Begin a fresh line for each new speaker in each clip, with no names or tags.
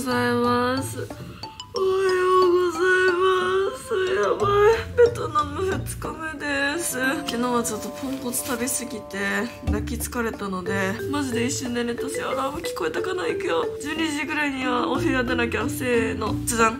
ざいます。おはようございます。やばい、ベトナム2日目です。昨日はちょっとポンコツ食べすぎて泣き疲れたので、マジで一瞬で寝たし、アラーム聞こえたかな。行くよ。12時ぐらいにはお部屋出なきゃ。せーの、ズダン。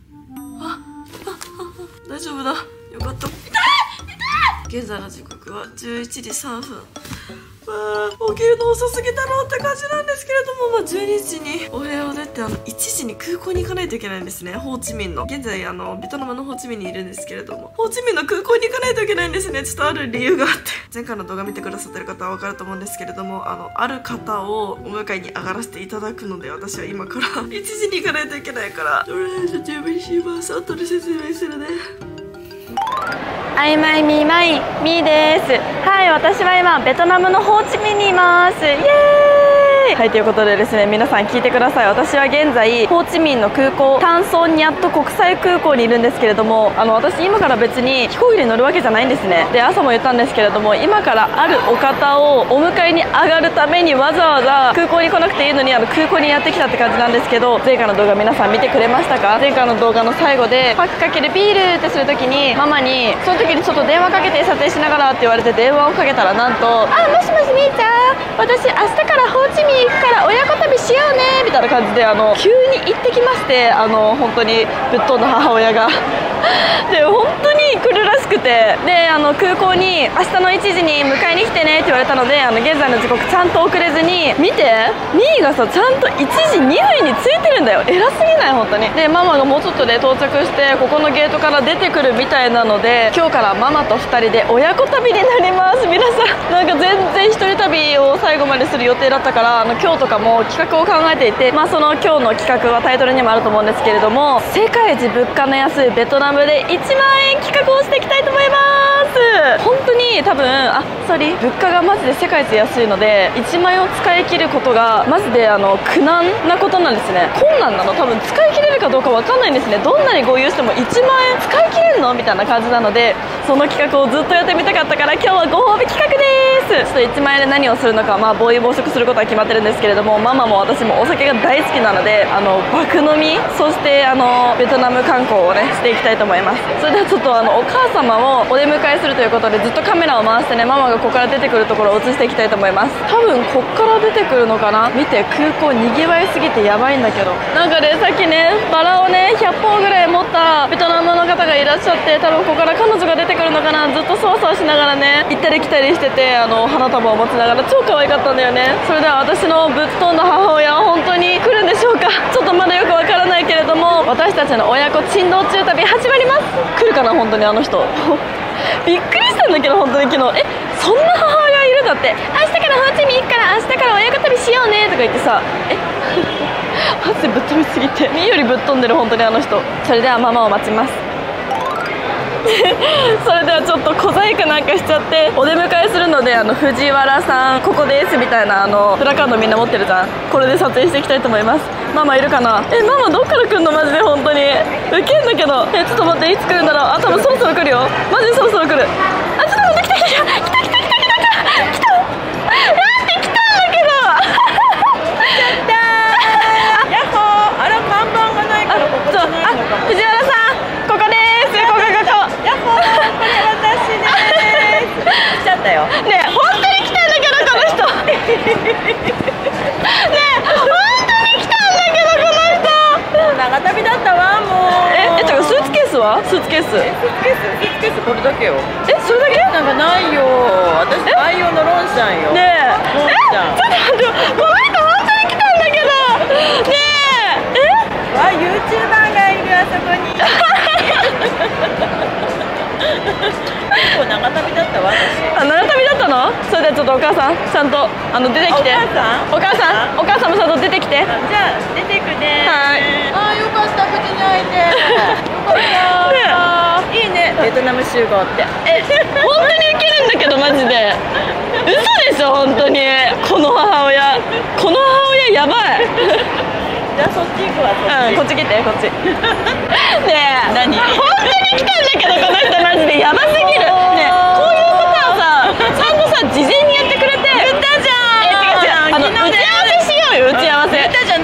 大丈夫だ、よかった。現在の時刻は11時3分。起きるの遅すぎたろうって感じなんですけれども、12時にお部屋を出て1時に空港に行かないといけないんですね。ホーチミンの、現在ベトナムのホーチミンにいるんですけれども、ホーチミンの空港に行かないといけないんですね。ちょっとある理由があって、前回の動画見てくださってる方は分かると思うんですけれども、ある方をお迎えに上がらせていただくので、私は今から1時に行かないといけないから、とりあえず準備します。後で説明するね。
アイマイミーマイミーです。はい、私は今ベトナムのホーチミンにいます。イエーイ。はい、ということでですね、皆さん聞いてください。私は現在ホーチミンの空港、タンソンニャット国際空港にいるんですけれども、私今から別に飛行機に乗るわけじゃないんですね。で、朝も言ったんですけれども、今からあるお方をお迎えに上がるためにわざわざ空港に来なくていいのに空港にやってきたって感じなんですけど、前回の動画皆さん見てくれましたか？前回の動画の最後でパックかけるビールってするときにママに、その時にちょっと電話かけて撮影しながらって言われて電話をかけたら、なんと「もしもしみーちゃん、私明日からホーチミン行くから親子旅しようね」みたいな感じで急に行ってきまして、本当にぶっ飛んだ母親がで本当に来るらしくて、で空港に明日の1時に迎えに来てねって言われたので、現在の時刻ちゃんと遅れずに、見てミーがさ、ちゃんと1時2分に着いてるんだよ。偉すぎない？本当に。でママがもうちょっとで到着してここのゲートから出てくるみたいなので、今日からママと2人で親子旅になります。皆さんなんか全然一人旅を最後までする予定だったから、今日とかも企画を考えていて、その今日の企画はタイトルにもあると思うんですけれども、世界一物価の安いベトナムで1万円企画をしていきたいと思います。本当に多分物価がマジで世界一安いので、1万円を使い切ることがマジで苦難なことなんですね。困難なの、多分使い切れるかどうか分かんないんですね。どんなに合流しても1万円使い切れるのみたいな感じなので、その企画をずっとやってみたかったから、今日はご褒美企画です。ちょっと1万円で何をするのか、暴飲暴食することは決まってるんですけれども、ママも私もお酒が大好きなので、爆飲み、そしてベトナム観光をねしていきたいと思います。それではちょっとお母様をお出迎えするということで、ずっとカメラを回してね、ママがここから出てくるところを映していきたいと思います。多分こっから出てくるのかな。見て、空港にぎわいすぎてやばいんだけど、なんかね、さっきねバラをね100本ぐらい持ったベトナムの方がいらっしゃって、多分ここから彼女が出てくるのかな。ずっとそわそわしながらね行ったり来たりしてて、花束を持ちながら超可愛かったんだよね。それでは私のぶっ飛んだ母親は本当に来るんでしょうか。ちょっとまだよくわからないけれども、私たちの親子珍道中旅始まります。来るかな本当に人びっくりしたんだけど、本当に昨日そんな母親がいるんだって。明日からホーチミン行くから明日から親子旅しようねとか言ってさ、マジでぶっ飛びすぎて、ミーよりぶっ飛んでる本当に人。それではママを待ちますそれではちょっと小細工なんかしちゃってお出迎えするので、藤原さんここですみたいなプラカードみんな持ってるじゃん。これで撮影していきたいと思います。ママいるかな。ママどっから来んのマジで。本当にウケんだけど、ちょっと待って、いつ来るんだろう。多分そろそろ来るよ。マジでそろそろ来る。ちょっと待って、来た来た来た来た来た来た来た来た待って来たんだけど
やっほー。あら、看板がないからここじゃないのかも。
藤原さんここです。ここ
やっほー、これ私です。来ちゃったよ。
ねえ、本当に来たんだけどこの人ねえ、本当に来たんだけどこの人。
長旅だったわ、もう。
ちょっとスーツケースは？スーツケース
これだけよ。
それだけ？
なんかないよ。私愛用のロンシャンよ。
ねえ、
ロンシャン。
ちょっと待って、この人本当に来たんだけどねえ、
わ、YouTuber がいる、あそこに。結構長旅だったわ、私。
長旅だったの？それではちょっとお母さんちゃんと出てきて。お母さんもちゃんと出てきて。
じゃあ出てくね。
はい。
よかった、無事に会えて。よかった。いいね、ベトナム集合って。
本当にウケるんだけどマジで。嘘でしょ本当に。この母親やばい。
じゃあそっち行くわ。
こっち来て、こっち。ねえ、
何？
本当に来たんだけどこの人マジでやばすぎる。ねえ、こういうことはさ、ちゃんとさ事前にやってくれて。
言ったじゃん。
打ち合わせしようよ、打ち合わせ。
言ったじゃん。だからバ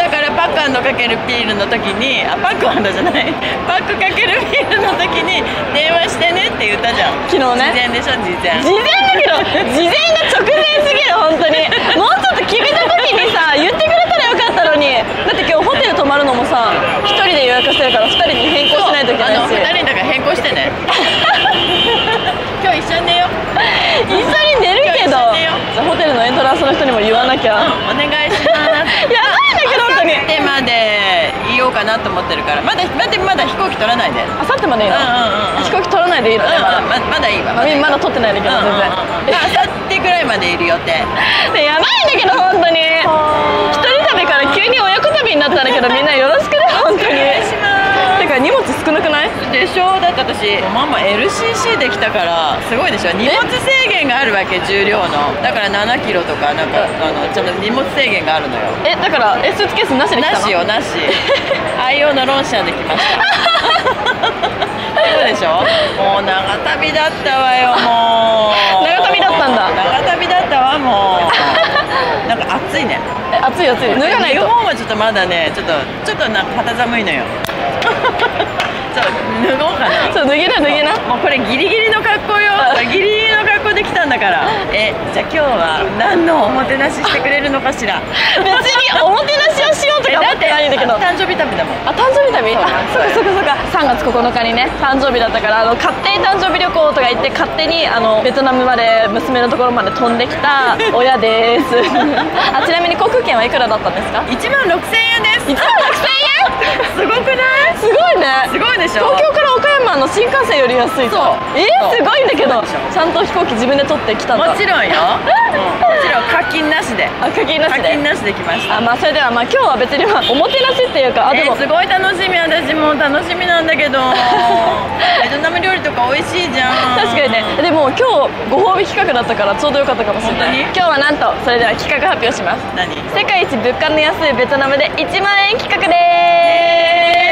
ック&かけるピールの時に、パック&じゃない、パックかけるピールの時に電話してねって言ったじゃん。
昨日ね。
事前でしょ、事前。
事前だけど、事前が直前すぎる、本当に。もうちょっと決めた時にさ、言ってくれたらよかったのに。だって今日ホテル泊まるのもさ、1人で予約してるから2人に変更しないといけないし。
2人だから変更してね。今日一緒に寝よう。
一緒に寝るけど、じゃあホテルのエントランスの人にも言わなきゃ。
お願いします。
やばいんだけど、本当に。
明後日まで言おうかなと思ってるから、まだ飛行機取らないで。
あさってまでいいの？飛行機取らないでいいのね、
まだいいわ。
まだ取ってないんだけど、全然。
あさってぐらいまでいる予定。
やばいんだけど、本当に。一人旅から急に親子旅になったんだけど、みんなよろしくね、本当に。お願いします。てか荷物少なくない？
でしょ。だって私ママ LCC できたからすごいでしょ。荷物制限があるわけ、重量の。だから7キロとかなんかちょっと荷物制限があるのよ。
だからスーツケースなしで来たの？
なしよ、なし。愛用のロンシャンで来ました。そうでしょ。もう長旅だったわよ、もう。
長旅だったんだ。
長旅だったわ、もう。なんか暑いね。
暑い暑い。脱がないと。
日本はちょっとまだね、ちょっとなんか肌寒いのよ。そう、脱ごうかな。
そう、脱げな。
もうこれギリギリの格好よ。ギリギリの格好で来たんだから。じゃあ今日は何のおもてなししてくれるのかしら。
別におもてなしをしようとか思ってないんだけど。
誕生日旅だもん。
あ、誕生日旅？そっか。3月9日にね、誕生日だったから、勝手に誕生日旅行とか行って、勝手にベトナムまで、娘のところまで飛んできた親です。あ、ちなみに航空券はいくらだったんですか
？16,000円です。
16,000円？
すごくない？
すごいね。
すごいでしょ。
東京から岡山の新幹線より安い。
そう。
すごいんだけど、ちゃんと飛行機自分で取ってきたんだ。
もちろんよ。もちろん課金なしで。
課金なしで
来ました。
まあそれでは今日は別におもてなしっていうか、でも
すごい楽しみ。私も楽しみなんだけど。ベトナム料理とか美味しいじゃん。
確かにね。でも今日ご褒美企画だったからちょうどよかったかもしれない。今日はなんと、それでは企画発表します。
何？
世界一物価の安いベトナムで1万円企画でーす。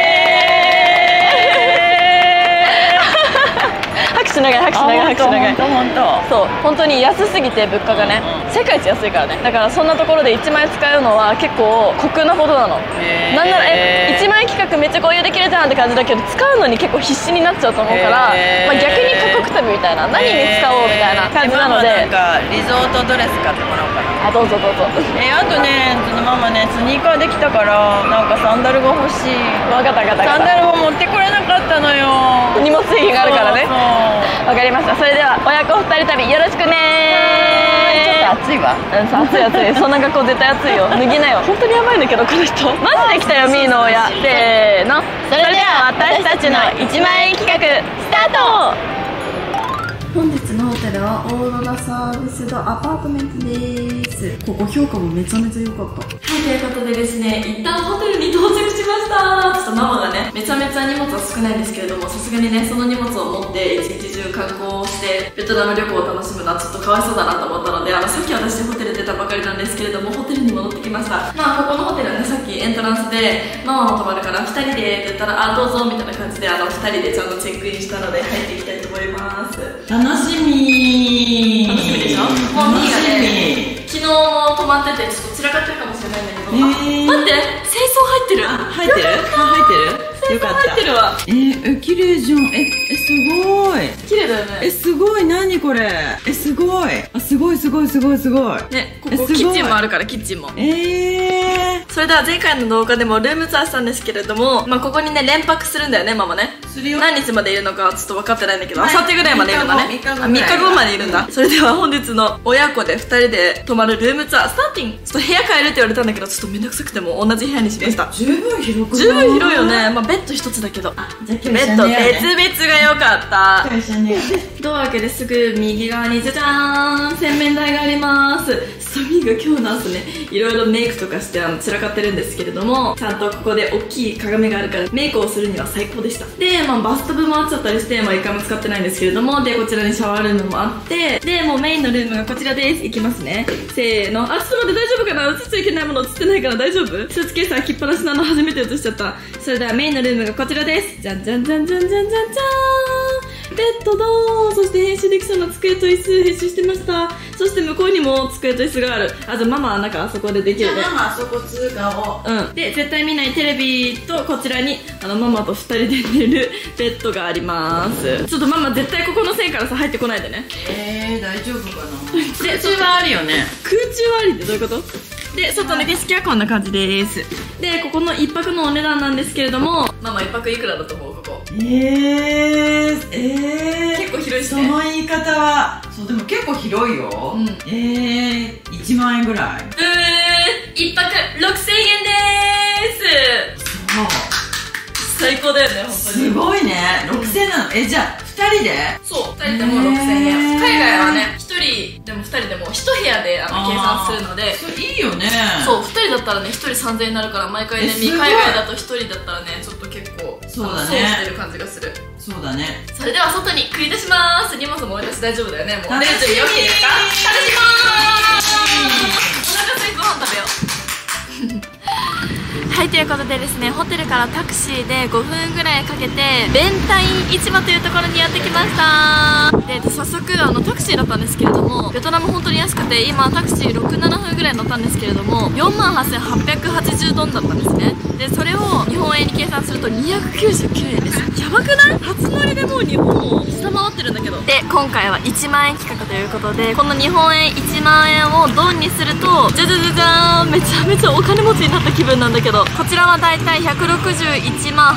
拍手長い。そう、本当に安すぎて物価がね、世界一安いからね。だからそんなところで1万円使うのは結構酷なほどなの。なんなら1万円企画めっちゃ合流できるじゃんって感じだけど、使うのに結構必死になっちゃうと思うから、逆に過酷旅みたいな、何に使おうみたいな感じなので、
なんかリゾートドレス買ってもらおうかな。
どうぞ。
あとね、ちょっとママね、スニーカーできたから、なんかサンダルが欲しい。
分かった。
サンダルを持ってこれなかったのよ。
荷物制限があるからね。
そう
わかりました。それでは親子2人旅よろしくねー。
ちょっと暑いわ。
暑い。そんな格好絶対暑いよ。脱ぎなよ。本当にやばいんだけど、この人マジで来たよ、みーの親。せーの。それでは私たちの1万円企画スタート。本日のホテルはオーロラサービスドアパートメントです。ここ評価もめちゃめちゃ良かった。はい、ということでですね、一旦ホテルに到着しました。ちょっとママがね、めちゃめちゃ荷物は少ないんですけれども、さすがにね、その荷物を持って一日中観光してベトナム旅行を楽しむのはちょっとかわいそうだなと思ったので、さっき私ホテル出たばかりなんですけれども、ホテルに戻ってきました。ここのホテルはね、さっきエントランスでママも泊まるから2人でって言ったら、どうぞみたいな感じで2人でちゃんとチェックインしたので入っていきたいと思います。
楽しみ
でしょ。もうミーがね、昨日泊まっててちょっと散らかってるかもしれないんだけど、待って、清掃入ってる。よかった。入ってるわ。
綺麗じゃん。すごい。
綺麗だよね。
すごい。何これ。すごい。すごい。
ね、ここキッチンもあるから、キッチンも。それでは前回の動画でもルームツアーしたんですけれども、ここにね、連泊するんだよね、ママね。
するよ。
何日までいるのかちょっと分かってないんだけど、あさってぐらいまでいるんだね。
3
日後までいるんだ。それでは本日の親子で2人で泊まるルームツアースターティング。ちょっと部屋変えるって言われたんだけど、ちょっとめんどくさくても同じ部屋にしました。
十分広くない？
十分広いよね。ベッド一つだけど、ベッド別々が良かった。ドア開けてすぐ右側にじゃじゃーん、洗面台があります。ソミーが今日の朝ね、いろいろメイクとかして散らかってるんですけれども、ちゃんとここで大きい鏡があるからメイクをするには最高でした。で、バスタブもあっちゃったりして、一回も使ってないんですけれども、で、こちらにシャワールームもあって、で、もうメインのルームがこちらです。いきますね。せーの。ちょっと待って、大丈夫かな？映っちゃいけないもの映ってないから大丈夫？スーツケース開きっぱなしなの初めて映しちゃった。それではメインのルームがこちらです。じゃんじゃんじゃんじゃんじゃんじゃんじゃーん。 ベッドだ。そして編集できそうな机と椅子編集してました。そして向こうにも机と椅子がある。あ、じゃあママはなんかあそこでできるね。
ママあそこ通過を。
で絶対見ないテレビとこちらにママと2人で寝るベッドがあります。ちょっとママ絶対ここの線からさ入ってこないでね。
大丈夫かな。空中はあるよね。
空中はありってどういうこと？で外の景色はこんな感じです。でここの1泊のお値段なんですけれども、ママ1泊いくらだと思う？ここ結構広いしね。
その言い方はそうでも結構広いよ。1万円ぐらい。
1泊6000円です。
そう
最高だよね、本当に。
すごいね。6000円なの。じゃあ2人で？
そう、2人でも6000円。海外はね、1人でも2人でも1部屋で計算するので。
それいいよね。
そう、2人だったらね、1人3000円になるから毎回ね、海外だと1人だったらね、ちょっと結構
そうだね、
損してる感じがする。
そうだね。
それでは外に繰り出します。荷物も私大丈夫だよね。もう出る準備 OK ですか？楽しまーす。お腹すいてご飯食べよう。はい、ということでですね、ホテルからタクシーで5分ぐらいかけてベンタイン市場というところにやってきました。で早速タクシーだったんですけれども、ベトナム本当に安くて、今タクシー6、7分ぐらい乗ったんですけれども、48,880ドンだったんですね。でそれを日本円に計算すると299円です。やばくない？初乗りでもう日本を下回ってるんだけど。で今回は1万円企画ということで、この日本円1万円をドンにするとじゃじゃじゃじゃーん、めちゃめちゃお金持ちになった気分なんだけど、こちらはだいたい161万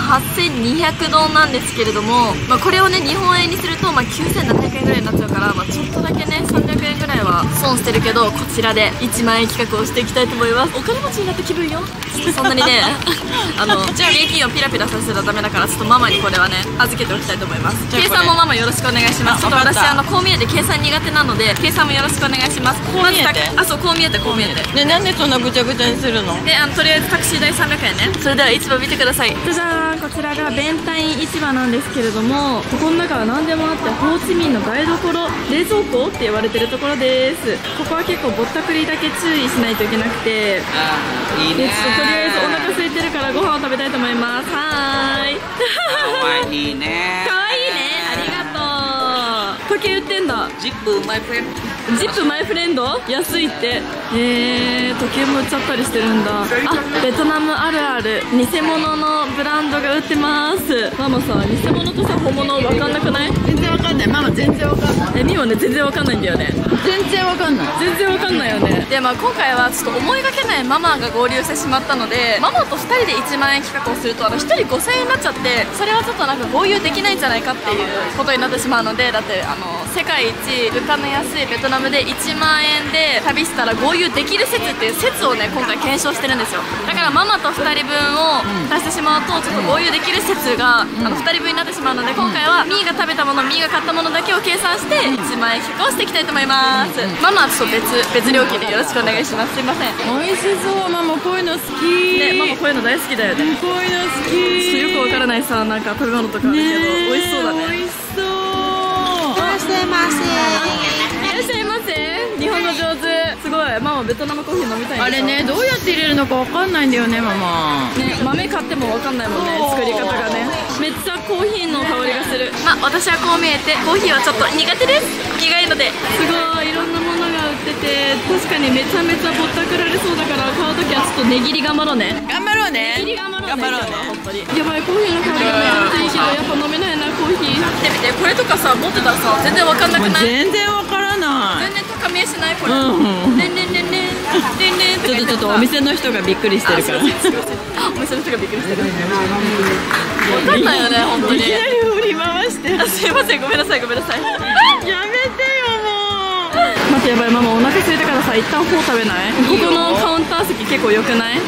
8200ドンなんですけれども、これをね日本円にすると9700円ぐらいになっちゃうから、ちょっとだけね300円ぐらいは損してるけど、こちらで1万円企画をしていきたいと思います。お金持ちになった気分よ。そんなにね現金をピラピラさせたらダメだから、ちょっとママにこれはね預けておきたいと思います。計算もママよろしくお願いします。ちょっと私こう見えて計算苦手なので、計算もよろしくお願いします。
こう見えて？
そうこう見えてこう見えて。
でなんでそんなぐちゃぐちゃにするの？
でとりあえずタクシー代300円ね。それでは市場見てください。じゃじゃーん、こちらがベンタイン市場なんですけれども、ここの中は何でもあって、ホーチミンの台所、冷蔵庫って言われてるところです。ここは結構ぼったくりだけ注意しないといけなくて、
いいね。
ちょっととりあえずお腹空いてるからご飯を食べたいと思います。はーい。
かわいいね。
かわいいね、ありがとう。時計売ってんだ。
ジップマイフレンド。
ジップマイフレンド安いって。時計も売っちゃったりしてるんだ。ベトナムあるある偽物のブランドが売ってます。ママさ、偽物とさ本物分かんなくない？
全然わかんない。ママ全然わかんない。
ミもね全然分かんないんだよね。
全然わかんない。
全然分かんないよね。で今回はちょっと思いがけないママが合流してしまったので、ママと2人で1万円企画をすると1人5000円になっちゃって、それはちょっとなんか合流できないんじゃないかっていうことになってしまうので、だって世界一物価の安いベトナムで1万円で旅したら合流できる説っていう説をね今回検証してるんですよ。だからママと2人分を足してしまうとちょっと合流できる説が2人分になってしまうので、今回はミーが食べたもの、ミーが買ったものだけを計算して1万円企画をしていきたいと思います。ママはちょっと別料金でよろしくお願いします。すいません。
美味しそう。ママこういうの好き。
ね、ママこういうの大好きだよね。
こういうの好き。
よくわからないさ、なんか食べ物とかあるけど、美味しそうだね。
美味しそう。
いらっしゃいませ。いらっしゃいませ。日本語上手。すごい。ママベトナムコーヒー飲みたいんでしょ。
あれね、どうやって入れるのかわかんないんだよね、ママ。
ね、豆買ってもわかんないもんね、作り方がね。めっちゃコーヒーの香りがする。私はこう見えてコーヒーはちょっと苦手です。苦いので。すごいいろんなものが売ってて、確かにめちゃめちゃぼったくられそうだから、買うときはちょっと値切り頑張ろうね。
頑張ろうね。
値切り頑張ろうね。
頑張ろうね。
本当に。やばい、コーヒーの香りがめちゃめちゃいいけど、やっぱ飲めないなコーヒー。見てみて、これとかさ持ってたらさ全然わかんなくない？
全然わからない。
全然高めしないこれ。ねんねんねんねん。
ちょっとお店の人がびっくりしてるから。
お店の人がびっくりしてる。わかんないよね本当に。
いきなり振り回して。
すいません、ごめんなさいごめんなさい。
やめてよもう。
待って、やばい、ママお腹空いたからさ一旦フォー食べない？ここのカウンター席結構良くない？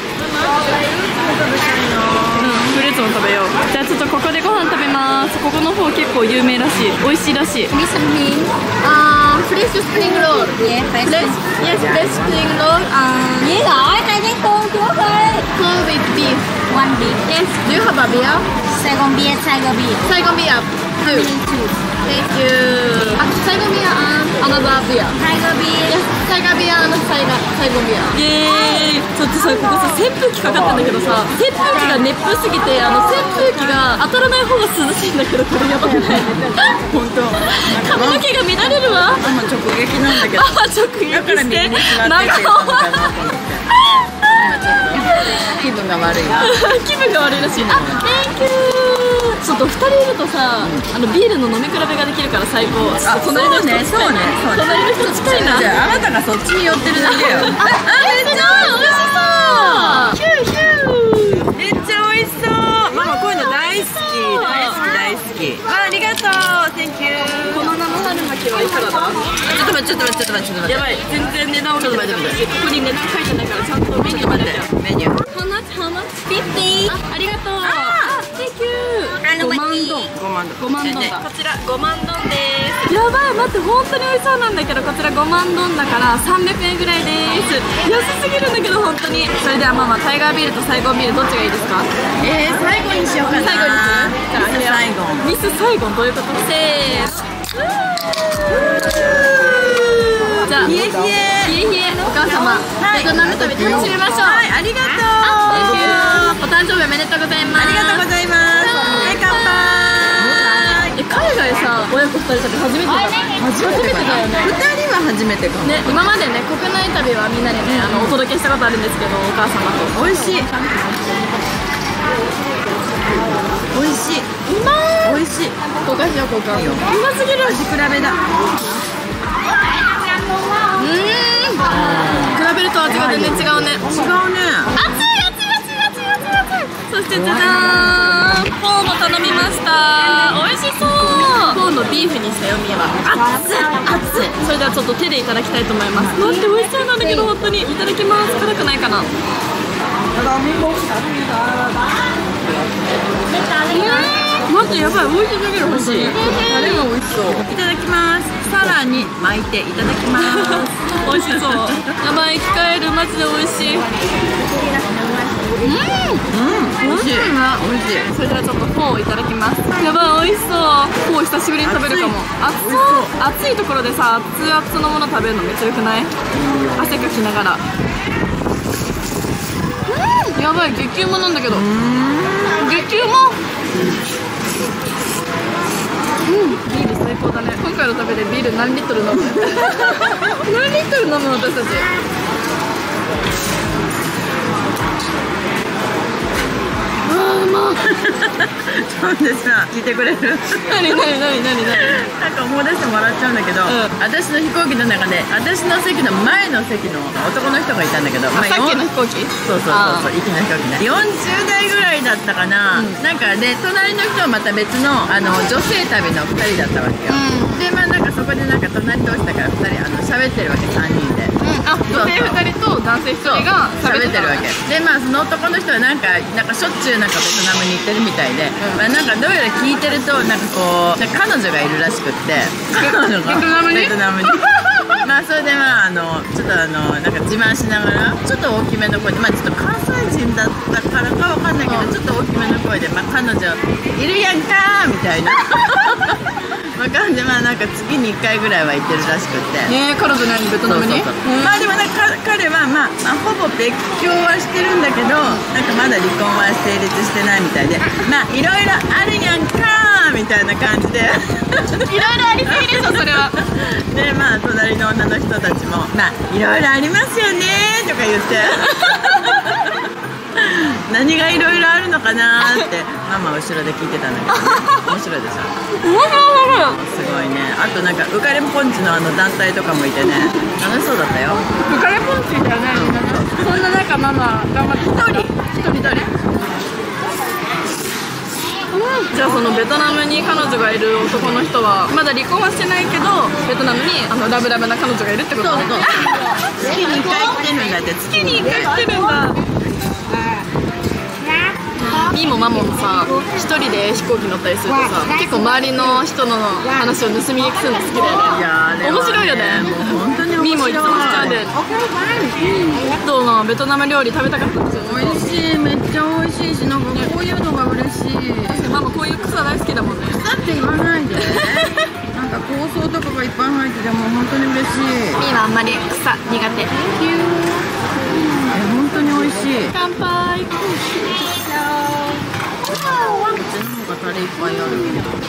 フルーツも食べよう。じゃあちょっとここでご飯食べます。ここのフォー結構有名らしい、美味しいらしい。
Miss something. Fresh spring roll. Yeah, fresh. Yes, fresh spring roll. Yeah, rồi, hai cái cô trước ơi.
Four with beef.
One beef.
Yes. Do you have a beer?
Saigon beer, Tiger beer.
Saigon beer.
Thank you. あ、最後ビア、アナザービア。最後ビア。最後ビア、最後ビア。
イエーイ。ちょっとさ、ここさ、扇風機かかってんだけどさ、扇風機が熱風すぎて、扇風機が当たらない方が涼しいんだけど、これやばくない？
本当。
髪の毛が乱れるわ。
ママ直撃なんだけど。
直撃して。
だから右に座ってって言ったのかなと思って。気分が悪いな。
気分が悪いらしいな。Thank you。ちょっと2人いるとさ、ビールの飲み比べができるから最高。隣の人近い。隣の人近いな。
じゃああなたがそっちに寄ってるだけよ。
めっちゃ美味しそう。
めっちゃ美味しそう。ママこういうの大好き。大好き。ありがとう。Thank you。
この生春巻きはいくらだ？
ちょっと待って。
やばい、全然値段を見てない。ここに値段書いてないからちゃんとメニューまで。
メニュー。
How much? 50。ありがとう。Thank you。5万丼だ。こちら5万丼です。やばい、待って、本当に美味しそうなんだけど、こちら5万丼だから300円ぐらいです。安すぎるんだけど本当に。それではママ、タイガービールとサイゴンビールどっちがいいですか？
最後にしようかな。
最後にする？じゃあミスサイゴンどういうこと？せーじゃあ、冷えお母様、ベトナム旅楽しみましょう。
はい、ありがとう。
お誕生日おめでとうございます。
ありがとうございます。はい、乾杯。
海外さ、親子2人旅初めてだ。初めてだよね。
2人は初めてかも。
ね、今までね、国内旅はみんなにね、お届けしたことあるんですけど、お母様と。
美味しい。美味しい。
うまい。
美味しい。
交換しよう、交換。うますぎる。
味比べだ。
比べると味が全然違うね。
違うね。
そしてじゃじゃーん、フォーも頼みました。美味しそう。フォーのビーフにしたよ、みえは。熱い。それではちょっと手でいただきたいと思います。待って、美味しそうなんだけど、本当にいただきます。辛くないかな。待って、やばい、美味しすぎる。欲しい。
タレも美味しそう。いただきます。さらに巻いていただきます。
美味しそう。やばい、生き返る。マジで美味しい。
美味しい。美味しい。
それではちょっとフォーをいただきます。やばい、美味しそう。フォー久しぶりに食べるかも。暑いところでさ、熱々のもの食べるのめっちゃよくない？汗かきながら。やばい、激うまなんだけど。激うま。ビール最高だね。今回の旅でビール何リットル飲む？何リットル飲む私たち？
なんでさ、聞いてくれる？
何
なんか思い出してもらっちゃうんだけど、私の飛行機の中で私の席の前の席の男の人がいたんだけど、
さっきの飛行機？
そう行きの飛行機ね。40代ぐらいだったかな。なんかで隣の人はまた別の女性旅の2人だったわけよ。でまあなんかそこでなんか隣同士だから2人喋ってるわけ、3人で。
女性2人と男性1人が
喋ってるわけで、まあその男の人はなんかしょっちゅうなんかベトナムに行ってるみたいで、まあなんかどうやら聞いてるとなんかこう彼女がいるらしくって、彼女がベトナムにまあそれでまあちょっとなんか自慢しながらちょっと大きめの声で、まあちょっと関西人だったからかわかんないけど、ちょっと大きめの声で、まあ彼女いるやんかーみたいなわかんで、まあなんか月に1回ぐらいは行ってるらしくって。
彼女何ベトナムに？
まあでもなんか彼はまあほぼ別居はしてるんだけど、なんかまだ離婚は成立してないみたいで、まあいろいろあるやんかーみたいな感じで
いろいろありすぎでしょそれは。
でまあ隣の女の人たちもまあいろいろありますよねーとか言って何がいろいろあるのかなーってママ後ろで聞いてたんだけど、ね、面白いでしょ。すごいね。あとなんか浮かれポンチの団体とかもいてね、楽しそうだったよ。
浮かれポンチじゃないんだね。そんな中ママ頑張って一人誰？じゃあそのベトナムに彼女がいる男の人はまだ離婚はしてないけど、ベトナムにラブラブな彼女がいるってこと？そう
月に1回来てるんだって。
月に1回来てるんだ。ミーもマモもさ、一人で飛行機乗ったりするとさ、結構周りの人の話を盗み聞きするの好きだよね。
いやあれはね、
面白いよね。
もう本当に面白い。
ミーもいつもしちゃうで。どうのベトナム料理食べたかったんですよ。
美味しい、めっちゃ美味しいし、なんかこういうのが嬉しい。
ママこういう草大好きだもんね。
草って言わないぱいある。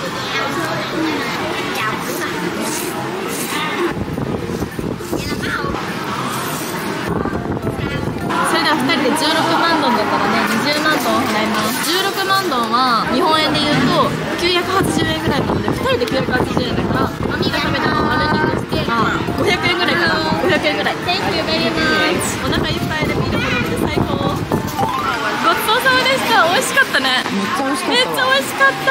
それでは2人で16万ドンだったらね、20万ドン払います。16万ドンは日本円で言うと980円ぐらいなので、2人で980円だから、マミが食べたのを丸にして500円ぐらいかな。500円ぐらい。 Thank you very much。 お腹いっぱいでビールも飲んで最高。ごちそうさまでした。美味しかったね。めっちゃ美味しかった。めっちゃ美味しかった。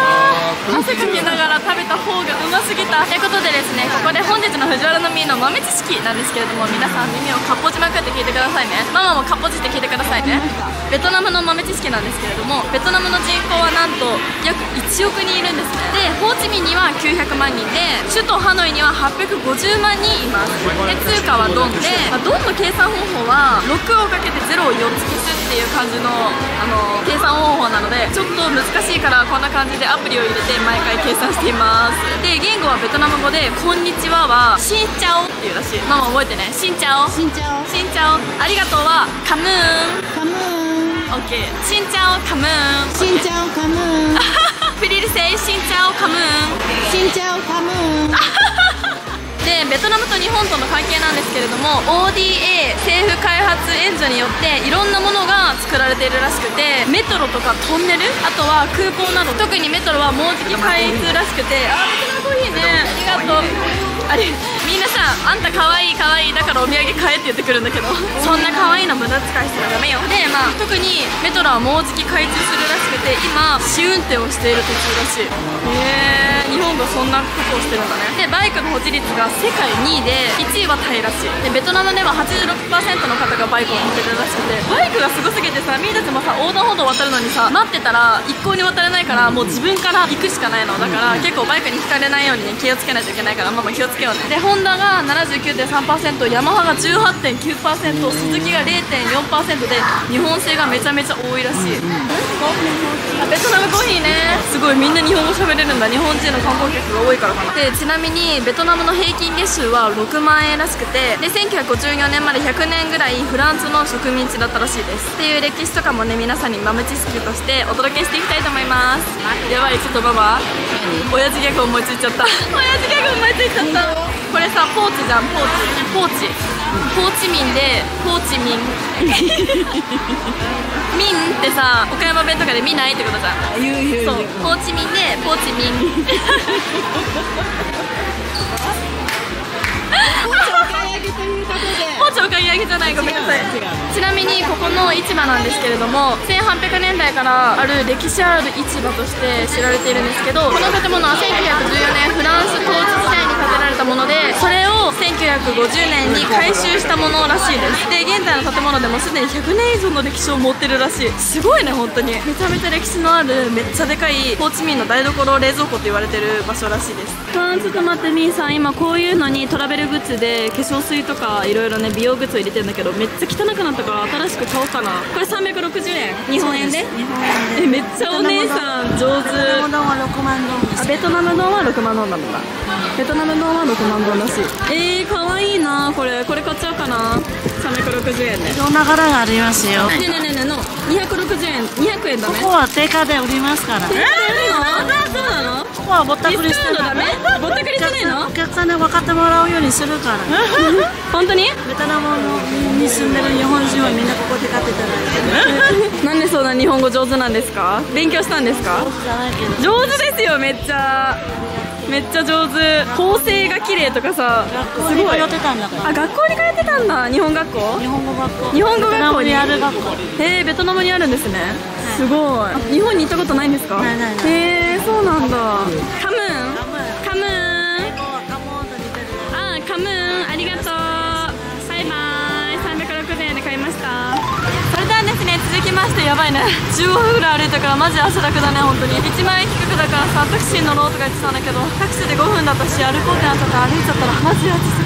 汗かきながら食べた方がうますぎた。ということでですね、ここで本日の藤原の実の豆知識なんですけれども、皆さん耳をかっぽじまくって聞いてくださいね。ママもかっぽじって聞いてくださいね。ベトナムの豆知識なんですけれども、ベトナムの人口はなんと約1億人いるんですね。で、ホーチミンには900万人で、首都ハノイには850万人います。で、通貨はドンで、ドンの計算方法は6をかけて0を4つ消すっていう感じの計算方法なので、ちょっと難しいからこんな感じでアプリを入れて毎回計算しています。で、言語はベトナム語でこんにちははシンチャオっていうらしい。ママ覚えてね。シンチャオ、シンチャオ、シンチャオ。ありがとうはカムーン、カムーン。オッケー。シンチャオカムーン、シンチャオカムーン。プリルセイシンチャオカムーン、シンチャオカムーン。で、ベトナムと日本との関係なんですけれども、 ODA 政府開発援助によっていろんなものが作られているらしくて、メトロとかトンネル、あとは空港など、特にメトロはもうじき開通らしくて、あ、ベトナムコーヒーね、ありがとう。みんなさ、あんたかわいいかわいいだからお土産買えって言ってくるんだけど、そんなかわいいの無駄遣いしたらダメよ。で、まあ特にメトロはもうじき開通するらしくて、今試運転をしている途中らしい。日本がそんなことをしてるんだね。で、バイクの保持率が世界2位で、1位はタイらしい。で、ベトナムでは 86% の方がバイクを乗ってるらしくて、バイクがすごすぎてさ、みんなたちもさ、横断歩道渡るのにさ、待ってたら一向に渡れないから、もう自分から行くしかないの。だから結構バイクにひかれないようにね、気をつけないといけないから、ママ気をつけようね。で、ホンダが 79.3%、ヤマハが 18.9%、スズキが 0.4% で、日本製がめちゃめちゃ多いらしい。あ、ベトナムコーヒーね。すごい、みんな日本語喋れるんだ。日本人の観光客が多いからかな。で、ちなみにベトナムの平均月収は6万円らしくて、で、1954年まで100年ぐらいフランスの植民地だったらしいです。っていう歴史とかもね、皆さんに豆知識としてお届けしていきたいと思います。やばい、ちょっとママ親父ギャグ思いついちゃった。親父ギャグ思いついちゃった。これさ、ポーチじゃん。ポーチ、ポーチ、ホーチミンでホーチミンミンってさ、岡山弁とかで見ないってことじゃん。言う。そう、ホーチミンでポーチミン。ポーチお買い上げじゃない、ごめんなさい。ちなみにここの市場なんですけれども、1800年代からある歴史ある市場として知られているんですけど、この建物は1914年フランス統治時代に建てられたもので、それを1950年に改修したものらしいです。で、現在の建物でもすでに100年以上の歴史を持ってるらしい。すごいね、本当に。めちゃめちゃ歴史のある、めっちゃでかいホーチミンの台所冷蔵庫と言われてる場所らしいです。ちょっと待って、みーさん、今こういうのにトラベルグッズで化粧水とかいろいろね、美容グッズを入れてるんだけど、めっちゃ汚くなったから新しく買おうかな。これ360円、日本円で。めっちゃお姉さん上手。ベトナム丼は6万丼なんだ。ベトナム丼は6万丼らしい。かわいいな。これ買っちゃおうかな。360円で。
いろんな柄がありますよ。
ねの260円、200円だね。
ここは定価で売りますから。
定価で売るの？そうなの？
ここはぼったくりして
ダメ？ぼったくりしてないの？
お客さんに分かってもらうようにするから。
本当に？
ベトナムに住んでる日本人はみんなここで買ってたら。
なんでそんな日本語上手なんですか？勉強したんですか？上手ですよ、めっちゃ。めっちゃ上手。構成が綺麗とかさ、
学校に通ってたんだから。
あ、学校に通ってたんだ。日本学校？
日本語学校。
日本語学校に
ある学校。
ベトナムにあるんですね。すごい。日本に行ったことないんですか？
ない。
そうなんだ。カムーン。カムーン。あ、カムーン、ありがとう。バイバイ。360円で買いました。それではですね、続きまして、やばいね、15分ぐらい歩いたからマジ汗だくだね。本当に1万円低くだからさ、タクシー乗ろうとか言ってたんだけど、タクシーで5分だったし、歩こうってなっちゃったら歩いちゃったらマジ暑すぎ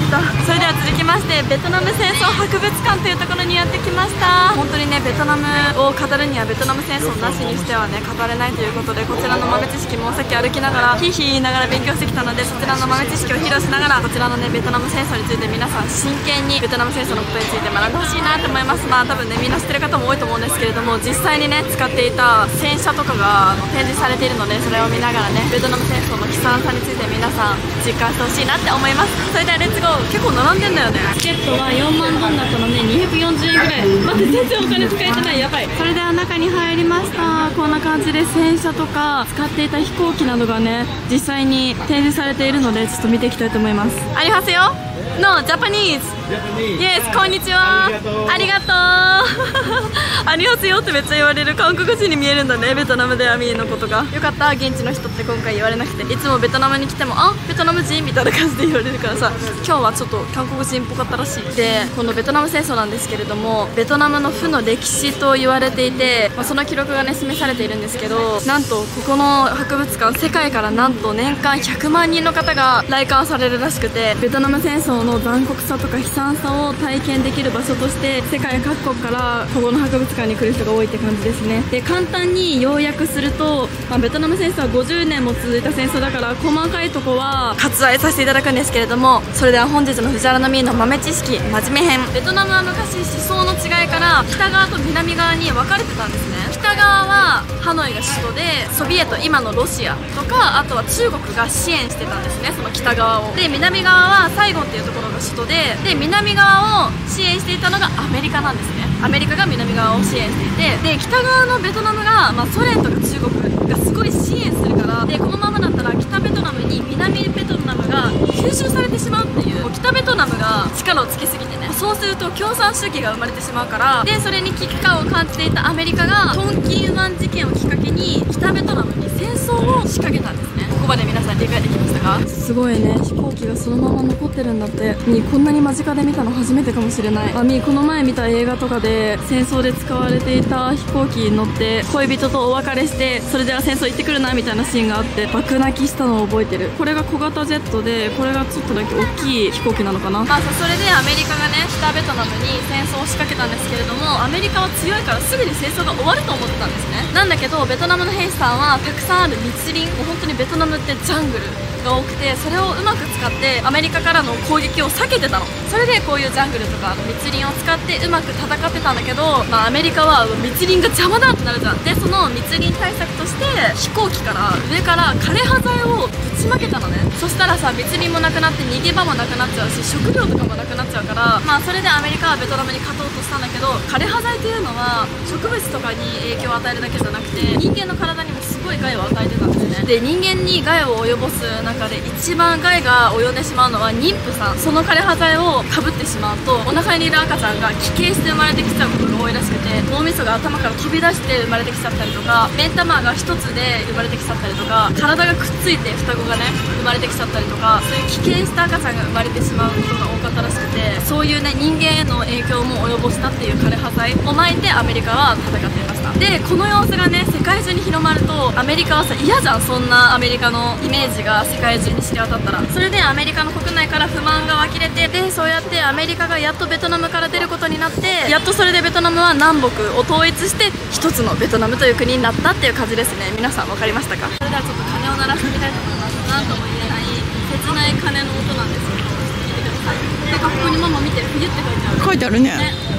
た。それでは続きましてベトナム戦争博物館というところにやってきました。本当にねベトナムを語るにはベトナム戦争なしにしてはね語れないということで、こちらの豆知識もさっき歩きながらヒーヒー言いながら勉強してきたので、そちらの豆知識を披露しながらこちらのねベトナム戦争について皆さん真剣にベトナム戦争のことについて学んでほしいなと思います。まあ多分ねみんな知ってる方も多いと思うんですけれども、実際にね使っていた戦車とかが展示されているので、それを見ながらねベトナム戦争の悲惨さについて皆さん実感してほしいなって思います。それではレッツゴー。結構並んでんだよね。チケットは4万ドンだったので240円ぐらい。待って全然お金使えてない、やばい。それでは中に入りました。こんな感じで戦車とか使っていた飛行機などがね実際に展示されているので、ちょっと見ていきたいと思います。ありますよ。No, Japanese. Yes, こんにちは。ありがとう。ありますよってめっちゃ言われる。韓国人に見えるんだね、ベトナムでアミーのことが。よかった、現地の人って今回言われなくて。いつもベトナムに来ても、あ、ベトナム人みたいな感じで言われるからさ、今日はちょっと韓国人っぽかったらしい。で、このベトナム戦争なんですけれども、ベトナムの負の歴史と言われていて、その記録がね、示されているんですけど、なんと、ここの博物館、世界からなんと年間100万人の方が来館されるらしくて、ベトナム戦争の残酷さとか悲惨さを体験できる場所として世界各国からここの博物館に来る人が多いって感じですね。で、簡単に要約すると、ベトナム戦争は50年も続いた戦争だから細かいとこは割愛させていただくんですけれども、それでは本日の藤原のみーの豆知識真面目編。ベトナムは昔思想の違いから北側と南側に分かれてたんですね。北側はハノイが首都で、ソビエト、今のロシアとか、あとは中国が支援してたんですね、その北側を。で、南側はサイゴンっていうところが首都で、南側を支援していたのがアメリカなんですね。アメリカが南側を支援していて、で、北側のベトナムが、ソ連とか中国がすごい支援するから、で、このままだったら北ベトナムに南ベトナムが吸収されてしまうっていう、もう北ベトナムが力をつけすぎてね、そうすると共産主義が生まれてしまうから、で、それに危機感を感じていたアメリカがトンキン湾事件をきっかけに北ベトナムに戦争を仕掛けたんですね。ここまで皆さん理解できましたか？すごいね、飛行機がそのまま残ってるんだって。こんなに間近で見たの初めてかもしれない。この前見た映画とかで戦争で使われていた飛行機に乗って恋人とお別れして、それでは戦争行ってくるなみたいなシーンがあって、爆泣きしたのを覚えてる。これが小型ジェットで、これがちょっとだけ大きい飛行機なのかな。それでアメリカがね北ベトナムに戦争を仕掛けたんですけれども、アメリカは強いからすぐに戦争が終わると思ってたんですね。なんだけどベトナムの兵士さんはたくさんある密林、もう本当にベトナムってジャングルが多くて、それをうまく使ってアメリカからの攻撃を避けてたの。それでこういうジャングルとか密林を使ってうまく戦ってたんだけど、アメリカは密林が邪魔だってなるじゃん。で、その密林対策として飛行機から上から枯れ葉剤をぶちまけたのね。そしたらさ、密林もなくなって逃げ場もなくなっちゃうし、食料とかもなくなっちゃうから、それでアメリカはベトナムに勝とうとしたんだけど、枯れ葉剤っていうのは植物とかに影響を与えるだけじゃなくて人間の体にもすごい害を与えてたんですね。で、人間に害を及ぼす中で一番害が及んでしまうのは妊婦さん。その枯れ葉剤をかぶってしまうとお腹にいる赤ちゃんが奇形して生まれてきちゃうことが多いらしくて、脳みそが頭から飛び出して生まれてきちゃったりとか、目ん玉が一つで生まれてきちゃったりとか、体がくっついて双子がね生まれてきちゃったりとか、そういう奇形した赤ちゃんが生まれてしまうことが多かったらしくて、そういうね人間への影響も及ぼしたっていう枯れ葉剤をまいてアメリカは戦っていました。で、この様子がね世界中に広まると、アメリカはさ嫌じゃん、そんなアメリカのイメージが世界中に知れ渡ったら。それでアメリカの国内から不満が湧き出て、でそうやってアメリカがやっとベトナムから出ることになって、やっとそれでベトナムは南北を統一して一つのベトナムという国になったっていう感じですね。皆さん分かりましたか？それではちょっと鐘を鳴らしてみたいと思います。なんとも言えない切ない鐘の音なんですけど、聞いてください。で、ここにママ見て、冬って書いてある。
書いてあるね。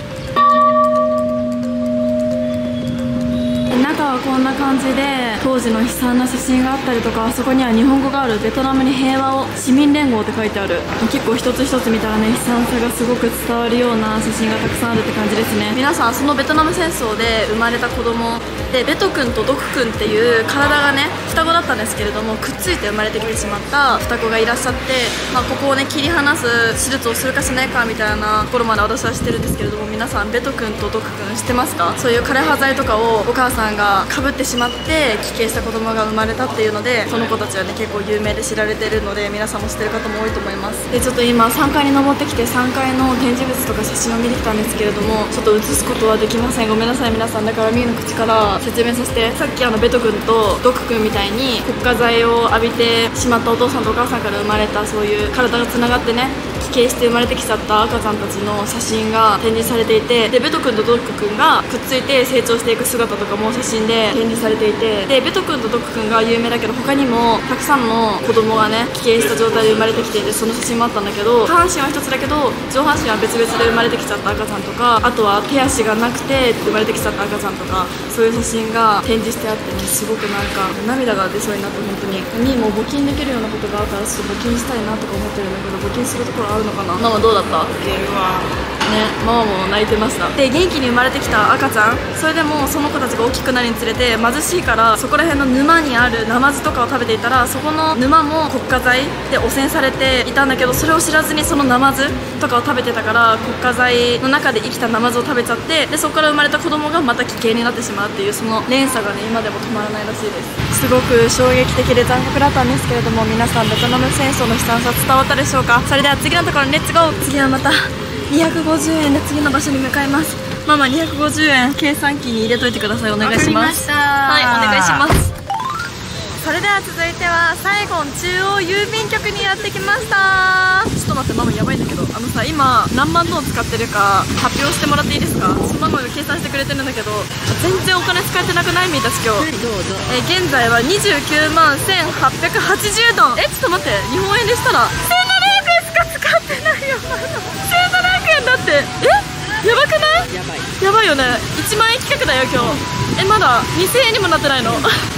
中はこんな感じで当時の悲惨な写真があったりとか、あそこには日本語がある。ベトナムに平和を、市民連合って書いてある。結構一つ一つ見たらね悲惨さがすごく伝わるような写真がたくさんあるって感じですね。皆さん、そのベトナム戦争で生まれた子供で、ベト君とドク君っていう体がね双子だったんですけれども、くっついて生まれてきてしまった双子がいらっしゃって、ここをね切り離す手術をするかしないかみたいなところまで私はしてるんですけれども、皆さんベト君とドク君知ってますか？そういう枯れ葉剤とかをお母さんがかぶってしまって奇形した子供が生まれたっていうので、その子たちはね結構有名で知られてるので、皆さんも知ってる方も多いと思います。で、ちょっと今3階に登ってきて3階の展示物とか写真を見てきたんですけれども、ちょっと写すことはできません。ごめんなさい皆さん。だからミーの口から説明させて。さっきベト君とドク君みたいに国家剤を浴びてしまったお父さんとお母さんから生まれた、そういう体がつながってね帰省して生まれてきちゃった赤ちゃんたちの写真が展示されていて、でベト君とドック君がくっついて成長していく姿とかも写真で展示されていて、でベト君とドック君が有名だけど、他にもたくさんの子供がね帰省した状態で生まれてきていて、その写真もあったんだけど、下半身は一つだけど上半身は別々で生まれてきちゃった赤ちゃんとか、あとは手足がなくて生まれてきちゃった赤ちゃんとか、そういう写真が展示してあってね、すごくなんか涙が出そうになって、本当にミーも募金できるようなことがあったらちょっと募金したいなとか思ってるんだけど、募金するところあるのかな。ママどうだった？ね、ママも泣いてました。で元気に生まれてきた赤ちゃん、それでもその子たちが大きくなるにつれて貧しいから、そこら辺の沼にあるナマズとかを食べていたら、そこの沼も国家財で汚染されていたんだけど、それを知らずにそのナマズとかを食べてたから、国家財の中で生きたナマズを食べちゃって、でそこから生まれた子供がまた危険になってしまうっていう、その連鎖がね今でも止まらないらしいです。すごく衝撃的で残酷だったんですけれども、皆さんベトナム戦争の悲惨さ伝わったでしょうか。それでは次のところにレッツゴー。次はまた250円で次の場所に向かいます。ママ250円計算機に入れといてください。お願いします。はい、お願いします。それでは続いてはサイゴン中央郵便局にやってきました。ちょっと待って、ママやばいんだけど、さ今何万ドン使ってるか発表してもらっていいですか。ママが計算してくれてるんだけど、全然お金使ってなくない？みーたち今日。
どうぞ。
現在は29万1880ドン。ちょっと待って、日本円でしたら1700円しか使ってないよ。1700円だって。やばくない？やばいよね。1万円企画だよ今日。まだ2000円にもなってないの。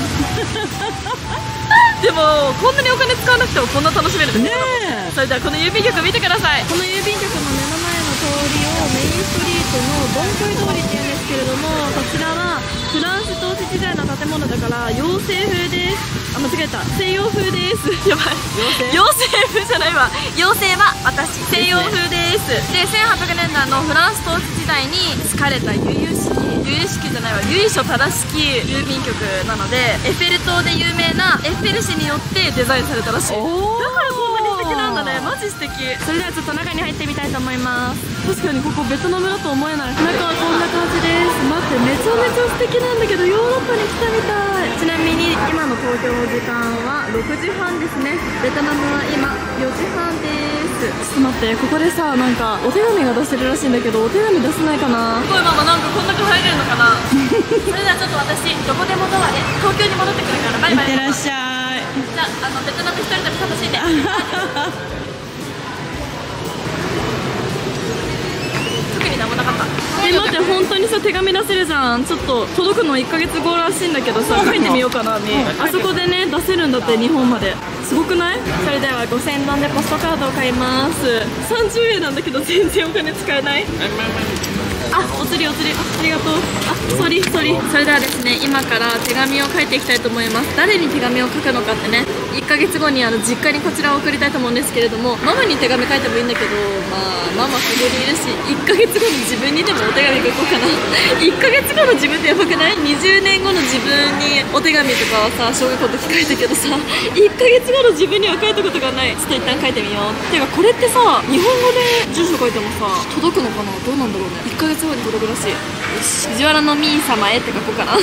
でもこんなにお金使わなくてもこんな楽しめるんですね。それではこの郵便局見てください。この郵便局の目の前の通りをメインストリートのドンコイ通りって言うんですけれども、こちらはフランス統治時代の建物だから洋製風です。間違えた、西洋風です。やばい、洋製風じゃないわ。洋製は私、西洋風です。で1800年代のフランス統治時代に敷かれた由々しきじゃないわ、由緒正しき郵便局なので、エッフェル塔で有名なエッフェル市によってデザインされたらしい。だからこんなに素敵なんだね。マジ素敵。それではちょっと中に入ってみたいと思います。確かにここベトナムだと思えない。中はこんな感じです。待って、めちゃめちゃ素敵なんだけど、ヨーロッパに来たみたい。ちなみに今の東京の時間は6時半ですね。ベトナムは今4時半です。ちょっと待って、ここでさ、なんかお手紙が出せるらしいんだけど、お手紙出せないかな。すごいママ、なんかこんな中入れるのかな。それではちょっと私どこでもドアで東京に戻ってくるから、バイバイ。いってらっしゃい。じゃあベトナム一人旅楽しんで。特になんもなかった。待って、本当にさ手紙出せるじゃん。ちょっと届くの1ヶ月後らしいんだけどさ、書いてみようかな。あそこでね出せるんだって、日本まで。すごくない？それでは5000ドンでポストカードを買います。30円なんだけど全然お金使えない。お釣りありがとう。ソリ。それではですね、今から手紙を書いていきたいと思います。誰に手紙を書くのかってね、1ヶ月後に実家にこちらを送りたいと思うんですけれども、ママに手紙書いてもいいんだけど、ママここにいるし、1ヶ月後の自分にでもお手紙書こうかな。1ヶ月後の自分ってやばくない？ 20 年後の自分にお手紙とかはさ、小学校の時書いたけどさ、1ヶ月後の自分には書いたことがない。ちょっと一旦書いてみよう。てかこれってさ、日本語で住所書いてもさ届くのかな。どうなんだろうね。1ヶ月後に届くらしい。よし、藤原のミー様へって書こうかな。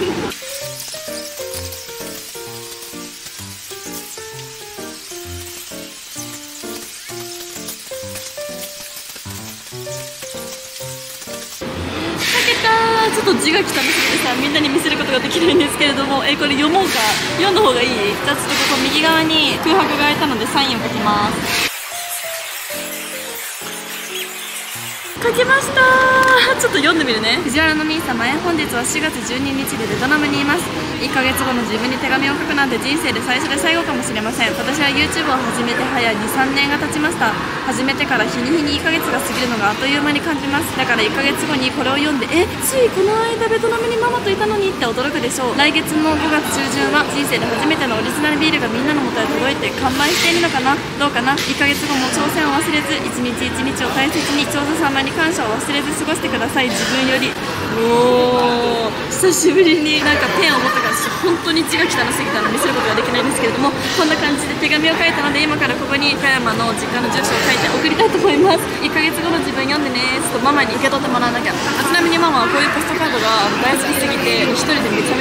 ちょっと字が汚すぎてさ、みんなに見せることができないんですけれども、これ読もうか。読んだ方がいい？じゃあちょっとここ右側に空白が空いたのでサインを書きます。書きました。ちょっと読んでみるね。藤原のミー様へ、本日は4月12日でベトナムにいます。1ヶ月後の自分に手紙を書くなんて人生で最初で最後かもしれません。私は YouTube を始めて早2、3年が経ちました。始めてから日に日に1ヶ月が過ぎるのがあっという間に感じます。だから1ヶ月後にこれを読んで、ついこの間ベトナムにママといたのにって驚くでしょう。来月の5月中旬は人生で初めてのオリジナルビールがみんなの元へ届いて完売しているのかな。どうかな。1ヶ月後も挑戦を忘れず、一日一日を大切に、長者様に感謝を忘れず過ごしてください。自分より。久しぶりになんかペンを持ったから、本当に字が汚すぎたの見せることができないんですけれども、こんな感じで手紙を書いたので、今からここに岡山の実家の住所を書いて送りたいと思います。1ヶ月後の自分読んでね。ちょっとママに受け取ってもらわなきゃ。ちなみにママはこういうポストカードが大好きすぎて、一人でめちゃめちゃ真剣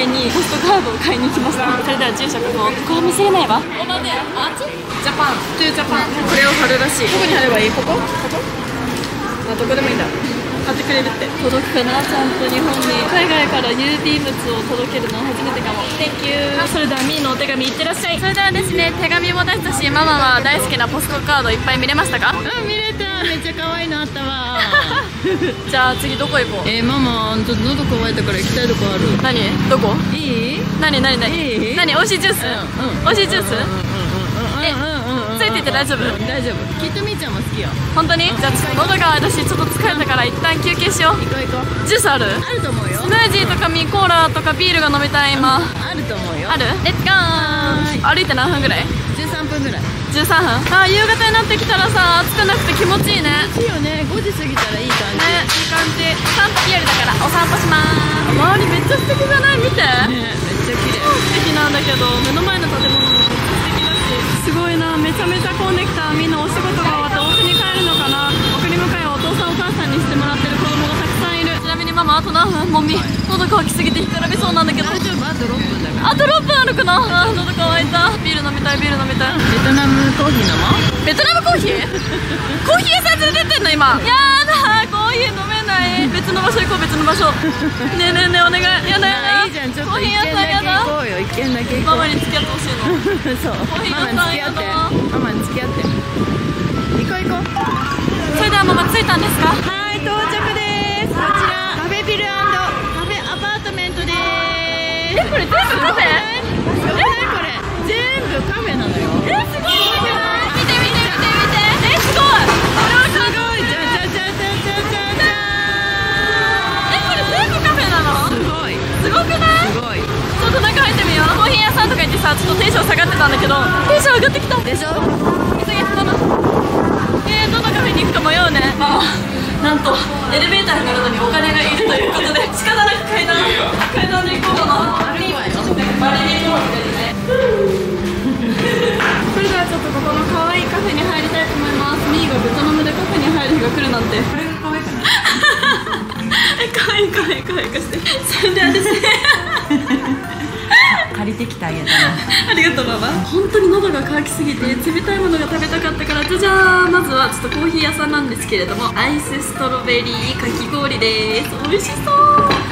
にポストカードを買いに来ました。それでは住所ここは見せれないわ。オーバーであっちジャパントゥージャパン。これを貼るらしい。どこに貼ればいい？ここ？あ、どこでもいいんだ。買ってくれるって。届くかな、ちゃんと日本に。海外から郵便物を届けるの初めてかも。Thank you。それではみーのお手紙いってらっしゃい。それではですね、手紙も出したし、ママは大好きなポストカードいっぱい見れましたか？
うん、見れた。めっちゃ可愛いのあったわ。
じゃあ次どこ行こう？
ママ、ちょっと喉乾いたから行きたいとこある。
何？どこ？
いい？
何？
いい？
何？美味しいジュース？美味しいジュース？ついてて大丈夫？
大丈夫。きっとみーちゃんも好きよ。
本当に？じゃあちょっと喉が私ちょっと疲れたから一旦休憩しよう。
行こう行こう。
ジュースある？
あると思うよ。
スムージーとかミーコーラとかビールが飲みたい今。
あると思うよ。
ある？レッツゴー。歩いて何分ぐらい
？13分ぐらい。
13分？あ、夕方になってきたらさ、暑くなくて気持ちいいね。
いいよね。5時過ぎたらいい感じ。
ね、いい感じ。散歩日和だからお散歩しまーす。周りめっちゃ素敵じゃない？見て。
ね、めっちゃ綺麗。
素敵なんだけど、目の前の建物もめっちゃ素敵だし、すごいな。めちゃめちゃ混んできた。みんなお仕事が終わってお家に帰るのかな。送り迎えをお父さんお母さんにしてもらってる子供がたくさんいる。ちなみにママあと何分？もみ喉乾きすぎて干からびそうなんだけど。
大丈夫。あと6分だから。
あと6分あるかな。あ、喉乾いた。ビール飲みたい、ビール飲みたい。
ベトナムコーヒー飲もう。
ベトナムコーヒー？コーヒー屋さん連れてってんの今。やだ、コーヒー飲めない。別の場所行こう、別の場所。ねえねえねえ、お願い。やだやだ。
いいじゃん、ちょっと
コーヒー
一軒だけ
屋さんやだ。
行こうよ。一軒だけ行こう。
ママに付き合ってほしいの。
そう。
コーヒー
マ
屋さんやだ。
ママに付き合って。行こう行こう。
それではママ着いたんですか？
はい、到着です。こちらカフェビル&カフェアパートメントです。
これ全部カフェ？
すごいね、これ全部カフェなのよ。
すごい。見て見て見て見て。すごい。これはすごい。
じゃじゃじゃじゃじゃじゃじゃ
これ全部カフェなの？
すごい。
すごくない？
すごい。
ちょっと中入ってみよう。コーヒー屋さんとか行ってさ、ちょっとテンション下がってたんだけど、テンション上がってきた。
でしょ？
急げ、ママ。どのカフェに行くか迷うね。ママ、なんとエレベーターに乗るのにお金がいるということで、仕方なく階段で行こうかな。悪いわよ。バレに行こうってね。それではちょっとここの可愛いカフェに入りたいと思います。ミーがベトナムでカフェに入る日が来るなんて。これが可愛くない？可愛い可愛い可愛いかして。それではですね。
借りてきてあげたの。
ありがとうママ。本当に喉が渇きすぎて冷たいものが食べたかったから、じゃじゃーん。まずはちょっとコーヒー屋さんなんですけれども、アイスストロベリーかき氷です。美味しそう。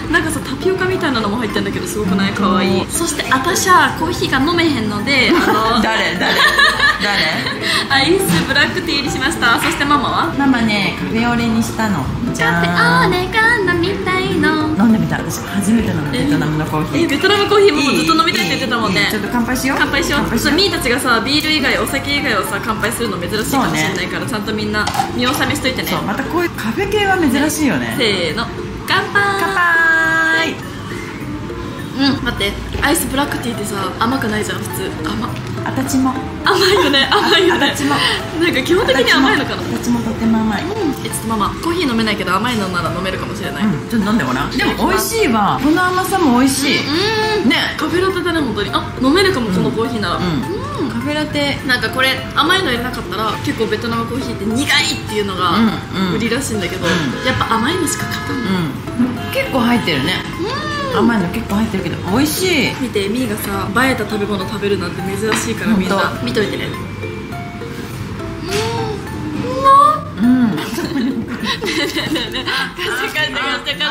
なんかさ、タピオカみたいなのも入ってるんだけど、すごくない？かわいい。そして私はコーヒーが飲めへんので、
誰
アイスブラックティーにしました。そしてママは
ママね、カフェオレにしたの。じゃ
あーねが飲みたいの。
飲んでみた。私初めて飲むベトナムのコーヒー。
ベトナムコーヒーもずっと飲みたいって言ってたもんね。
ちょっと乾杯しよう。
乾杯しよう。ちょっとミーたちがさ、ビール以外お酒以外をさ乾杯するの珍しいかもしれないから、ちゃんとみんな見納めしといてね。
そう、またこういうカフェ系は珍しいよね。
せーの、乾杯。
乾杯。
待って、アイスブラックティーってさ、甘くないじゃん普通。
あたちも
甘いよね、甘いよね。
あたちも
なんか基本的に甘いのかな。
あたちもとても甘い。
ちょっとママ、コーヒー飲めないけど甘いのなら飲めるかもしれない。
ちょっと飲んでごらん。でも美味しいわ。この甘さも美味しいね。
カフェラテだね、本当に。あ、飲めるかも、このコーヒーなら。
カフェラテ
なんかこれ甘いの入れなかったら結構ベトナムコーヒーって苦いっていうのが売りらしいんだけど、やっぱ甘いのしか勝たない。
結構入ってるね。甘いの結構入ってるけど美味しい。
見て、ミーがさ映えた食べ物食べるなんて珍しいから、みんな見といてね。貸して貸して貸して貸して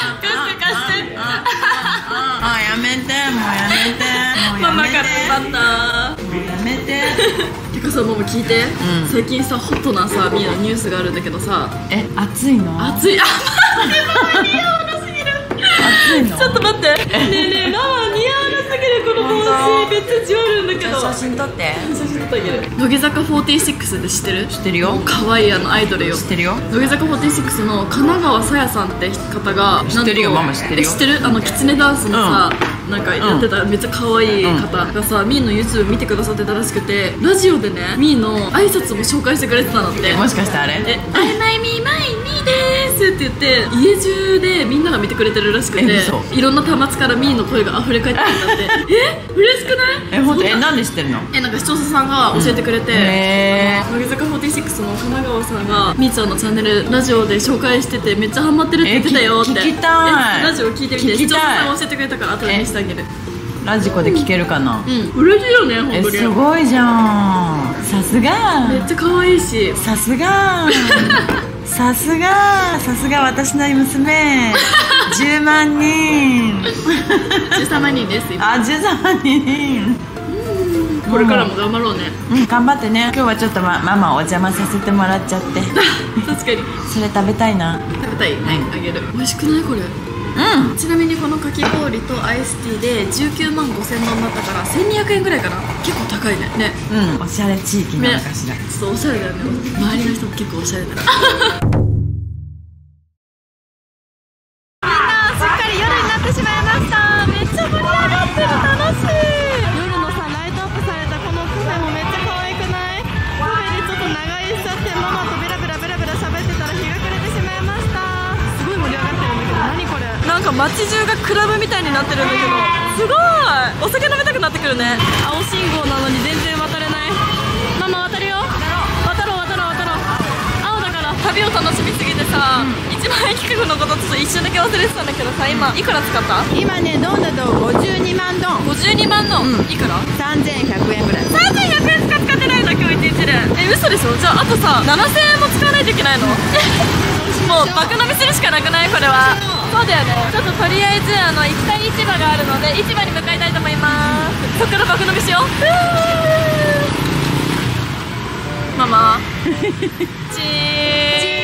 あ、やめて、もうやめて。
ママからバター。
もうやめて。
てかさ、ママ聞いて、最近さホットなさミーのニュースがあるんだけどさ。
暑いの？
暑い。あ、待って、ママ似合わなすぎる。
暑いの？
ちょっと待って。ねえねえ、ママ似合わなすぎる。この帽子めっちゃじわるんだけど。
写真撮って。
写真撮ってあげる。乃木坂46って知ってる？
知ってるよ。
可愛いアイドルよ。
知ってるよ。
乃木坂46の神奈川さやさんって方が、
知ってるよ、ママ知ってるよ。
知ってる？キツネダンスのさ、なんかやってためっちゃ可愛い方がさ、ミーの YouTube 見てくださってたらしくて、ラジオでねミーの挨拶も紹介してくれてたのって。
もしかしてあれ？
アイマイミーマイミーでー
って言って家中でみんなが見てくれてるらしくて、いろんな端末からミーの声が溢れ返ってきたって嬉しくない？
ほんとなんで知ってるの？
なんか視聴者さんが教えてくれて、乃木坂46の神奈川さんがみーちゃんのチャンネルラジオで紹介しててめっちゃハマってるって言ってたよって。
聞きたい。
ラジオ聞いてみて、視聴者さんが教えてくれたから後で見せてあげる。
ラジコで聞けるかな。
嬉しいよね、本当に。
すごいじゃん。さすが。
めっちゃ可愛いし。
さすが。さすが私の娘。10万人。
13万人です。
あ、13万人。
これからも頑張ろうね。
頑張ってね。今日はちょっとママお邪魔させてもらっちゃって。
確かに。
それ食べたいな。
食べたい。あげる。美味しくないこれ？ちなみにこのかき氷とアイスティーで19万5000円だったから1200円ぐらいかな。結構高いね。
おしゃれ地域なのかしら。
ちょっとおしゃれだよね。周りの人も結構おしゃれだから。しまいました。めっちゃ盛り上がってる。楽しい。夜のさライトアップされたこのカフェもめっちゃ可愛くない？カフェでちょっと長居しちゃってママとベラベラ喋ってたら日が暮れてしまいました。すごい盛り上がってるんだけど何これ？なんか街中がクラブみたいになってるんだけどすごい。お酒飲みたくなってくるね。青信号なのに全然渡れない。ママ渡るよ。渡ろう。青だから旅を楽しみすぎてさ、一番企画のことちょっと一瞬だけ忘れてたんだけどさ、今いくら使った？
今ね、ドンだと52万ドン。
52万ドン、いくら
？3100円ぐらい。
3100円しか使ってないの今日一日で。嘘でしょ？じゃああとさ7000円も使わないといけないの？もう爆飲みするしかなくないこれは。そうだよね。ちょっととりあえず行きたい市場があるので市場に向かいたいと思います。そっから爆飲みしよう。ママチー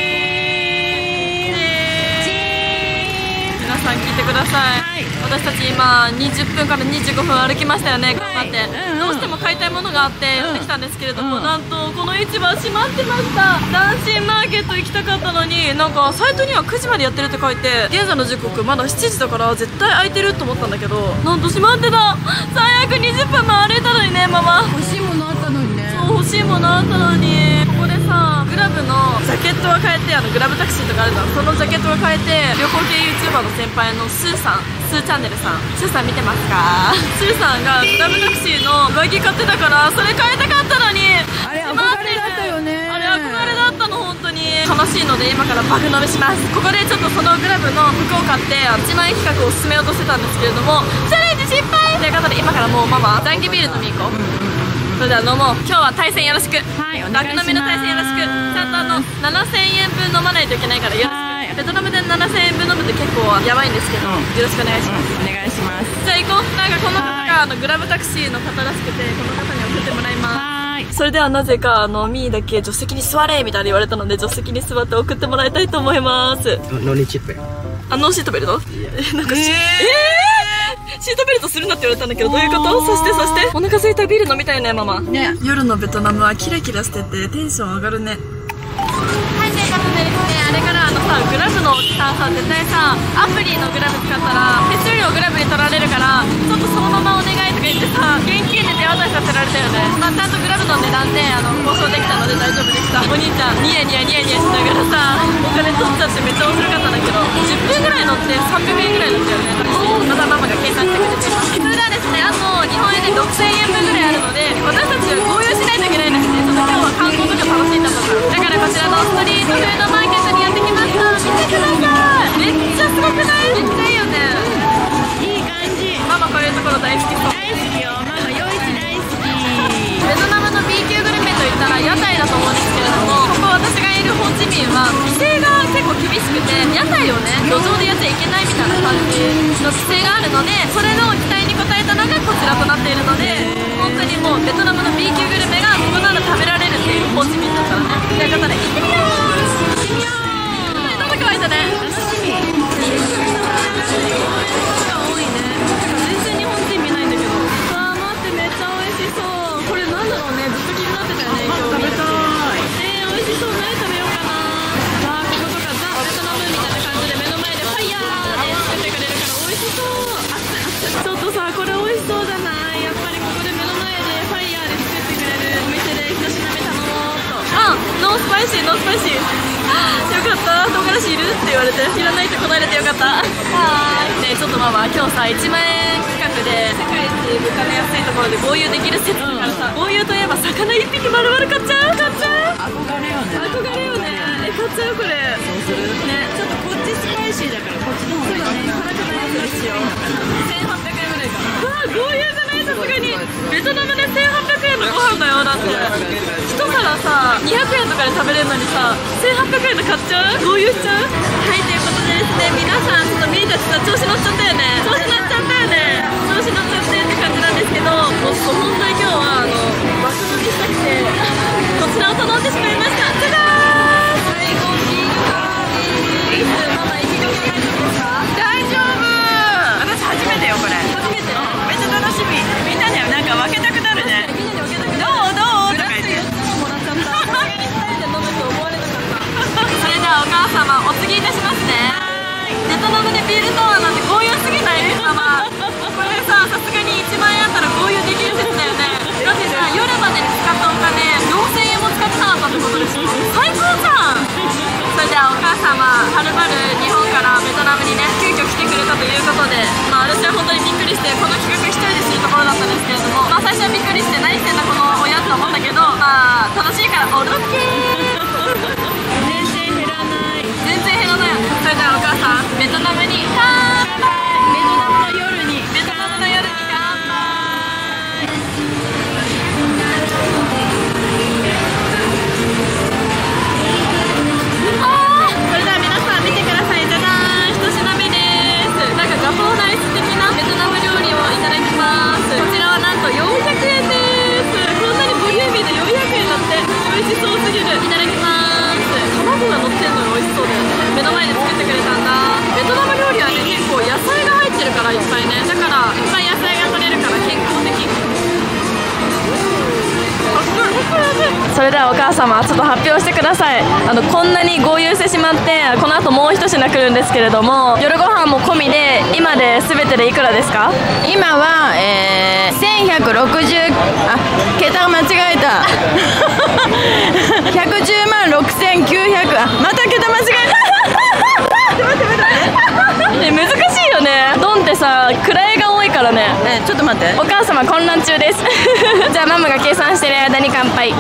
皆さん聞いてください、私たち今20分から25分歩きましたよね。頑張って、どうしても買いたいものがあってやってきたんですけれども、なんとこの市場閉まってました。斬新マーケット行きたかったのに、なんかサイトには9時までやってるって書いて、現在の時刻まだ7時だから絶対空いてると思ったんだけど、なんと閉まってた。最悪20分も歩いたのにね。ママ
欲しいものあったのにね。
そう、欲しいものあったのに。ここでさグラブのジャケットを変えて、グラブタクシーとかあるじゃん。そのジャケットを変えて旅行系 YouTuber の先輩のスーさん、スーチャンネルさん、スーさん見てますか？スーさんがグラブタクシーの上着買ってたからそれ変えたかったのに。
あれ憧れだったよね。
あれ憧れだったの。本当に悲しいので今から爆飲みします。ここでちょっとそのグラブの服を買って1万円企画を進めようとしてたんですけれども、チャレンジ失敗ということで今からもうママジャンケビール飲み行こう。それでは飲もう。今日は対戦よろしく。
はい、お
爆
願いします。
飲みの対戦よろしく。ちゃんと7000円分飲まないといけないからよろしく。ベトナムで7000円分飲むって結構やばいんですけど、よろしくお願いします。
お願いします。
じゃあ行こう。なんかこの方がグラブタクシーの方らしくて、この方に送ってもらいます。それではなぜかミーだけ助手席に座れみたいに言われたので、助手席に座って送ってもらいたいと思います。
ノーシートベルト。
ノーシートベルト？なんかシートベルトするなって言われたんだけど、どういうこと？そしてお腹空いた。ビール飲みたいねママね。夜のベトナムはキラキラしててテンション上がるね。はい、ということでですね、あれからグラブのおじさんさ、絶対さアプリのグラブ使ったら手数料グラブに取られるから、ちょっとそのままお願いとか言ってさ、現金で手渡しさせられたよね。ちゃんとグラブの値段で交渉できたので大丈夫でした。お兄ちゃんニヤニヤしながらさお金取っちゃってめっちゃ面白かったんだけど、10分ぐらい乗って300円ぐらいだったよね。またママが計算してくれています。それではですね、あと日本円で6000円分ぐらいあるので、私たちは合流しないといけないんですね。ちょっと今日は観光とか楽しんだとか、だからこちらのストリートフードマーケットにやってきました。見てください。めっちゃすごくない？めっちゃいいよね。
いい感じ。
ママこういうところ大好きそう。
大好きよ。ママ夜市大好き。
ベトナムの B 級グルメといったら屋台だと思うんですけれども、ここ私がいるホーチミンは規制が結構厳しくて、屋台をね路上でやっちゃいけないみたいな感じの規制があるので、それの期待に応えたのがこちらとなっているので、本当にもうベトナムの B 級グルメがここなら食べられるっていうホーチミンだったらね。ということで行ってみよう。喉乾いたね。楽しみ。多いね。全然日本人見ないんだけど。わあ待って、めっちゃ美味しそう。これなんだろうね、ずっと気になってたよね。今日食べたい。美味しそう。何食べようかな。わあこことかザ・ベトナムみたいな感じで目の前でファイヤーで作ってくれるから美味しそう。ちょっとさこれ美味しそうじゃない？やっぱりここで目の前でファイヤーで作ってくれるお店で1品目頼もうっと。ノースパイシー。
った唐辛子いるって言われていらないって答えれてよかった。ねえちょっとママ今日さ1万円企画で世界一物価の安いところで豪遊できる説だからさ、豪遊といえば魚1匹丸々買っちゃう。買っちゃう。
憧れよね。
憧れよね。買っちゃうこれ。
そうするね。ちょっとこっちスパイシーだからこっちの方がいい。
辛くないやつにしよう。1800円ぐらいかな。うわ豪遊じゃないさすがに。ベトナムで1800円のご飯だよ。だって一皿さ200円とかで食べれるのにさ1800円で買っちゃう。豪遊しちゃう。はいということでですね、皆さんちょっとミーたちさ調子乗っちゃったよね。調子乗っちゃったよね。調子乗っちゃってって感じなんですけど、もう本当に今日は爆飲みしたくてこちらを頼んでしまいました。じゃじゃーん。最後ビールかビール。ママ意気込み大丈夫ですか？
大丈夫。私初めてよこれ。
初めて。
めっちゃ楽しみ。みんなにはなんか分けたくなるね。
みんなに分けたく
ど
なる。
うとか言って。
もらっちゃった。さすがに2人で飲むと思われなかった。それではお母様お継ぎいたしますね。ベトナムでビールタワーなんて豪遊すぎないママ。これささすがに1万円あったら豪遊できる説だよね。だってさ夜までに使ったお金4000円も使ってなかったってことですよ。最高じゃん。それではお母様はるばる日本からベトナムにね急遽来てくれたということで、私は本当にびっくりしてこの企画一人でするところだったんですけれども、最初はびっくりして何してんだこの親と思ったけど、楽しいからオッケー。全然減らない。全然減らない。それではお母さんベトナムに乾杯。ベトナムの夜にベトナムの夜に乾杯。それでは皆さん見てください。じゃじゃーん、1品目です。なんかガパオライス的なベトナム料理をいただきます。こちらはなんと400円です。こんなにボリューミーで400円だって。美味しそうすぎる。いただきます。卵が乗ってんのが美味しそうだよね。目の前で作ってくれたんだ。ベトナム料理はね結構野菜が入ってるからいっぱいね。だからいっぱい野菜が取れるから健康的。それではお母様ちょっと発表してください。こんなに豪遊してしまってこの後もう一品来るんですけれども、夜ご飯も込みで今で全てでいくらですか？
今は、1160桁が間違えた110万6900また桁間違えた
難しいよね。ドンってさ位が多いからね。
ちょっと待って。
お母様混乱中ですじゃあママが計算してる間に乾杯。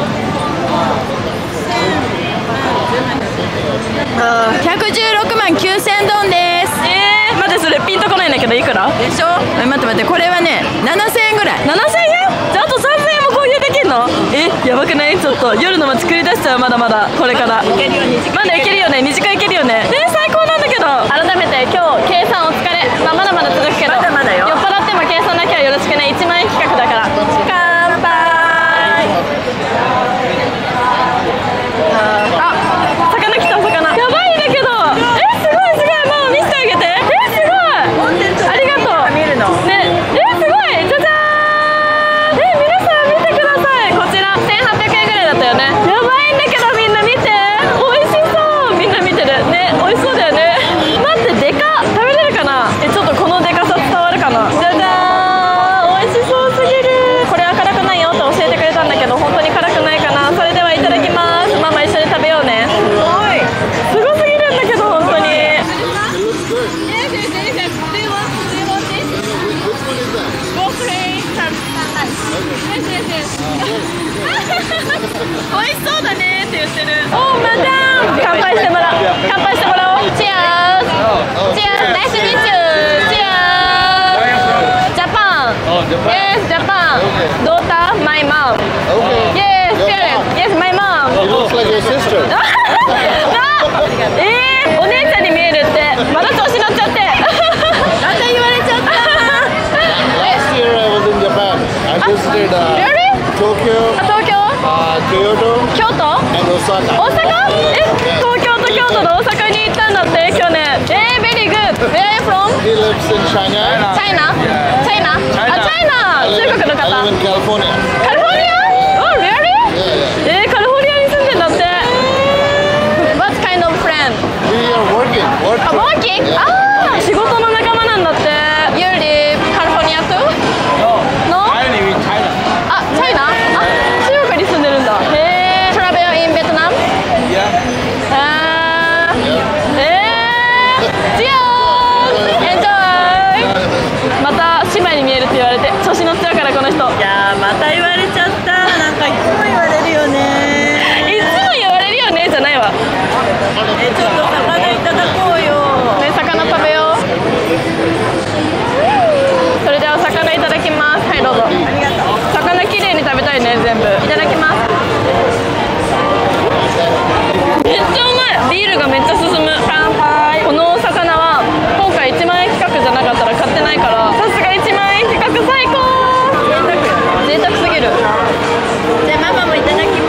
116万9000ドンです。
待ってそれピンとこないんだけどいくら
でしょ。待ってこれはね7000円ぐらい。
7000円？じゃああと3000円も購入できるの？やばくない？ちょっと夜の街繰り出しちゃう。まだまだこれから
いけるよ。
まだいけるよね。2時間いけるよね。最高なんだけど。改めて今日計算お疲れ。まだまだ続くけど
まだまだよ。
酔っ払っても計算だけはよろしくね。1万円企画だから乾杯。魚来た。魚やばいんだけど。すごいママ見せてあげて。すごいありがとう。
見るの
ね、すごいじゃじゃーん。皆さん見てください。こちら1800円ぐらいだったよね。やばいんだけどみんな見て。美味しそう。みんな見てるね。美味しそうだよね。待ってでかっ。食べれるかな。ちょっとこのでかさ伝わるかな。じゃじゃーん。美味しそうすぎる。これは辛くないよって教えてくれたんだけど本当に辛くないかな。それではいただきます。ママ一緒に食べようね。すごすぎるんだけど本当に。美味しそうだねって言ってる。おーマダム乾杯してもらおう。乾杯してもらおう。チアーズチアーズナイスミーチュー。チアーズジャパン。Yesジャパン。Daughter my mom. Yes parent. Yes my mom.
It looks like your sister.
お姉ちゃんに見えるって。まだ調子乗っちゃってまた言われちゃった。
Last year I was in Japan. I visited
Really?
Tokyo,
東京
Kyoto,
京都
and Osaka.
大阪？東京と京都と大阪に行ったんだって去年。Very good. Where are you from?
He lives in Shanghai.
China? China? チャイナ。中国の
I
方。
live in California.
カリフォルニア？ Oh really? カリフォルニアに住んでんだって。What kind of friend?
We are working.
Working? 仕事の仲間なんだって。You live California too? No? China? 中国に住んでるんだ。Travel in Vietnam?
Yeah.
言われちゃった。なんかいつも言われるよね。
いつも言われるよねじゃないわ。
ちょっと魚いただこうよ。
ね、魚食べよう。それでは魚いただきます。はい、どうぞ。ありがとう。魚きれいに食べたいね、全部。いただきます。めっちゃうまい。ビールがめっちゃ進む。乾杯。このお魚は今回1万円企画じゃなかったら買ってないから、さすが1万円企画最高。贅沢すぎる。
じゃあママもいただきます。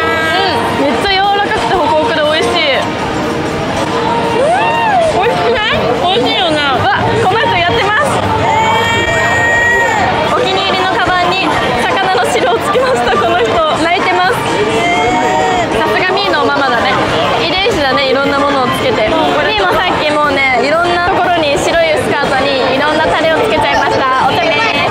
めっちゃ柔らかくてホクホクで美味しい。美味しくない？美味しいよな。わ、この人やってます。お気に入りのカバンに魚の汁をつけました。この人泣いてます。さすがミーのママだね。遺伝子だね、いろんなものをつけて。ミーもさっきもうね、いろんなところに白いスカートにいろんなタレをつけちゃいました。おてめ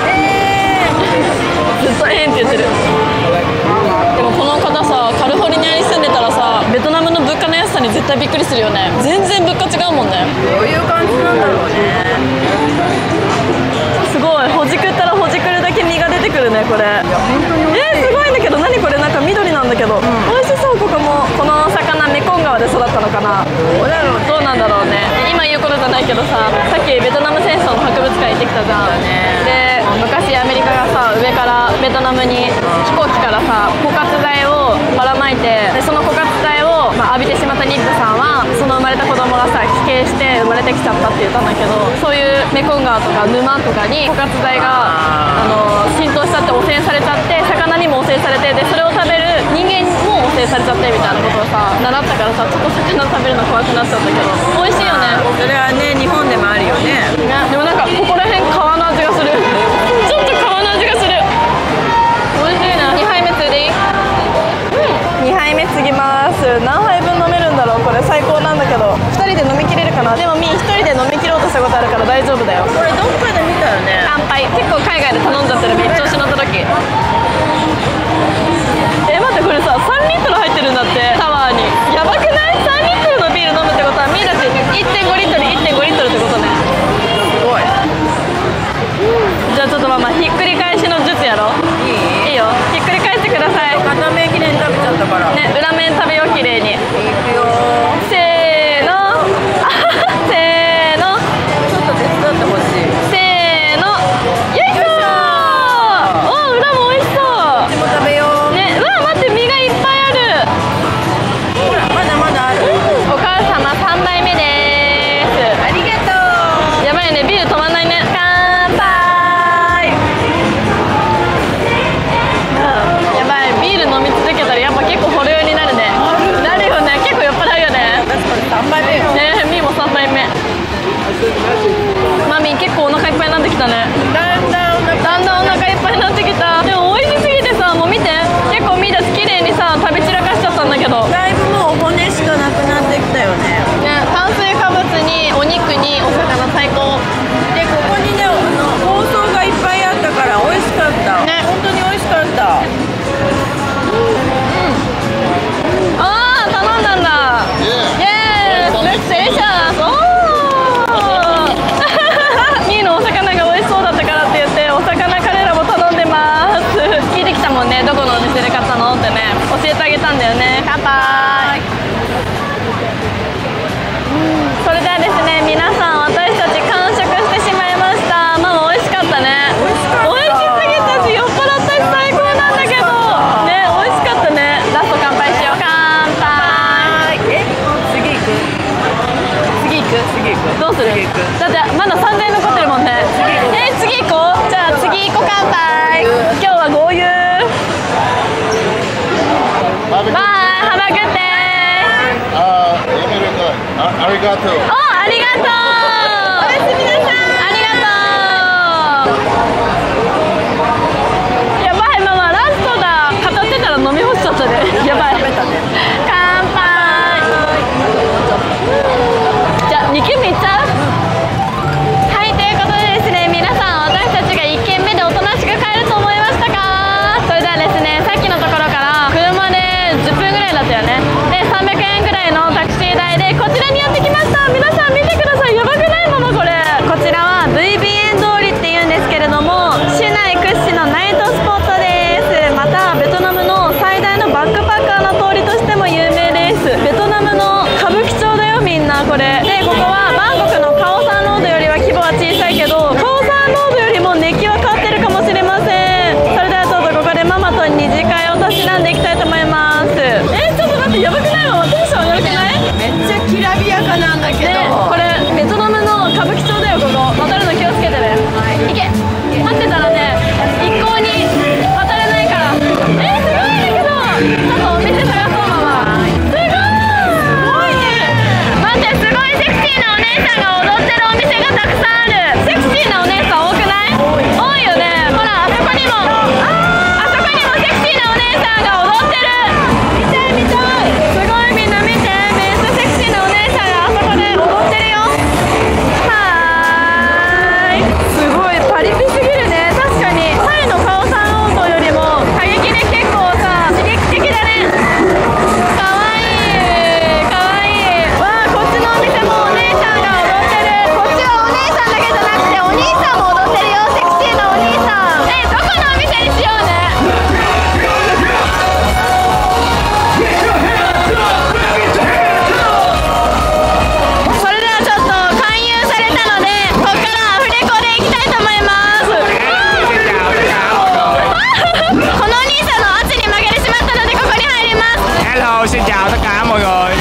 ずっとって言ってる。でもこの方さ、カリフォルニアに住んでたらさ、ベトナムの物価の安さに絶対びっくりするよね。全然物価違うもんね。
どういう感じなんだろうね。
すごい、ほじくったらほじくるだけ身が出てくるね、これ。すごいんだけど、何これ、なんか緑なんだけど、美味しそう。ここもこの魚メコン川で育ったのかな。どうなんだろうね。今言うことじゃないけどさ、さっきベトナム戦争の博物館行ってきたじゃん。で、昔アメリカがさ、上からベトナムに飛行機からさ、枯渇剤をばらまいて、でその枯渇剤を、浴びてしまった妊婦さんは、その生まれた子供がさ、奇形して生まれてきちゃったって言ったんだけど、そういうメコン川とか沼とかに枯渇剤が浸透しちゃって汚染されちゃって、魚にも汚染されて、でそれを食べる人間も汚染されちゃってみたいなことをさ習ったからさ、ちょっと魚食べるの怖くなっちゃったけど、美味しいよね。
それはね、日本でもあるよね。
ね、でもなんかここら辺皮の味がする。ちょっと皮の味がする。美味しいな。2杯目ついでいい？2杯目つぎます。何杯分飲めるんだろう。これ最高なんだけど、2人で飲みきれるかな。でも1人で飲み切ろうとしたことあるから大丈夫だよ。
これどっかで見たよね。
乾杯。結構海外で頼んじゃってる。めっちゃ調子乗った時。待って、これさ3リットル入ってるんだって、タワーに。やばくない？ 3 リットルのビール飲むってことはミーだって 1.5 リットル 1.5 リットルってことね。
すごい。
じゃあちょっとママひっくり返しの術やろ。いいよ、ひっくり返してください。
片面きれいに食べちゃったから
ね、裏面食べよう、きれいに。
いくよ。
せーのせーの。
ちょっと手伝ってほしい。
せーの。よいしょー。お、裏も美味しそう。
こっちも食べよう
ね、うわ、待って、身がいっぱいある。
ほら、まだまだある。
お母様3杯目でーす。
ありがとう。
やばいね、ビール止まんないね。乾杯。やばい、ビール飲み続けたらやっぱ結構ほろ酔いになるね。なるよね、結構酔っ払うよね。
私これ3杯目よ。
ね、みーも3杯目。マミー結構お腹いっぱいになってきたね。
だんだん
お腹いっぱいになってきた。でも美味しすぎてさ、もう見て、結構ミーダス綺麗にさ食べ散らかしちゃったんだけど。
だいぶもう骨しかなくなってきたよね。
ね、炭水化物にお肉にお魚最高。
で、ここにね、包装がいっぱいあったから美味しかった。
ね、
本当に美味しかった。
あー、頼んだんだ。イエーイ、レッツデリシャス。おーミーのお魚が美味しそうだったからって言ってお魚彼らも頼んでます聞いてきたもんね、どこのお店で買ったのってね、教えてあげたんだよね。乾杯。それではですね、皆さん私たち完食してしまいました。ママ美味しかったね。美味しすぎたし酔っ払ったし最高なんだけどね、美味しかったね。ラスト乾杯しよう。乾杯。
次行く。
次行く。どうする？だってまだ3000円残ってるもんね。次行こう。じゃあ次行こう。乾杯。今日は豪遊。バイ。ハバグッデー。
ありがとう。
お、ありがとう。おやすみなさい。ありがとう。やばい、ママラストだ。語ってたら飲み干しちゃったね。やばい。乾杯。じゃあ2軒目行っちゃう？はい、ということでですね、皆さん私たちが1軒目でおとなしく帰ると思いましたか？それではですね、さっきのところから車で10分ぐらいだったよね。で、300円ぐらいのタクシー代でこちらにやってきました。皆さん見てください。やばくないママこれ。こちらは VBN 通りっていうんですけれども、市内屈指のナイトスポットです。またここはバンコクのカオサンロードよりは規模は小さいけど、カオサンロードよりも熱気は変わってるかもしれません。それではちょっとここでママと二次会をたしなんでいきたいと思います。ちょっと待って、やばくない？ママテンション上がるくない？
めっちゃきらびやかなんだけど、
これベトナムの歌舞伎町だよ。ここ渡るの気をつけてね。いけ、待ってたらね、一向に渡れないから。すごいんだけど、ちょっとお店探そうママ。すごいね。待って、すごいセクシーなお姉さんが踊ってるお店がたくさんある。セクシーなお姉さん多くない？多いよね。ほら、あそこにもセクシーなお姉さんが踊ってる。見たい見たい。すごい、みんな見て、めっちゃセクシーなお姉さんがあそこで踊ってるよ。はーい、すごいパリピすぎるね。確かにタイのカオサンロードよりも過激で結構さ、刺激的だね。かわいいかわいい。わあ、こっちのお店もお姉さんが踊ってる。こっちはお姉さんだけじゃなくてお兄さんも踊ってるよ。セクシーなお兄さん。どこのお店にしようね。それではちょっと勧誘されたので、ここからアフレコでいきたいと思います。このお兄さんの圧に負けてしまったのでここに入ります。
Hello, xin chào tất cả mọi người.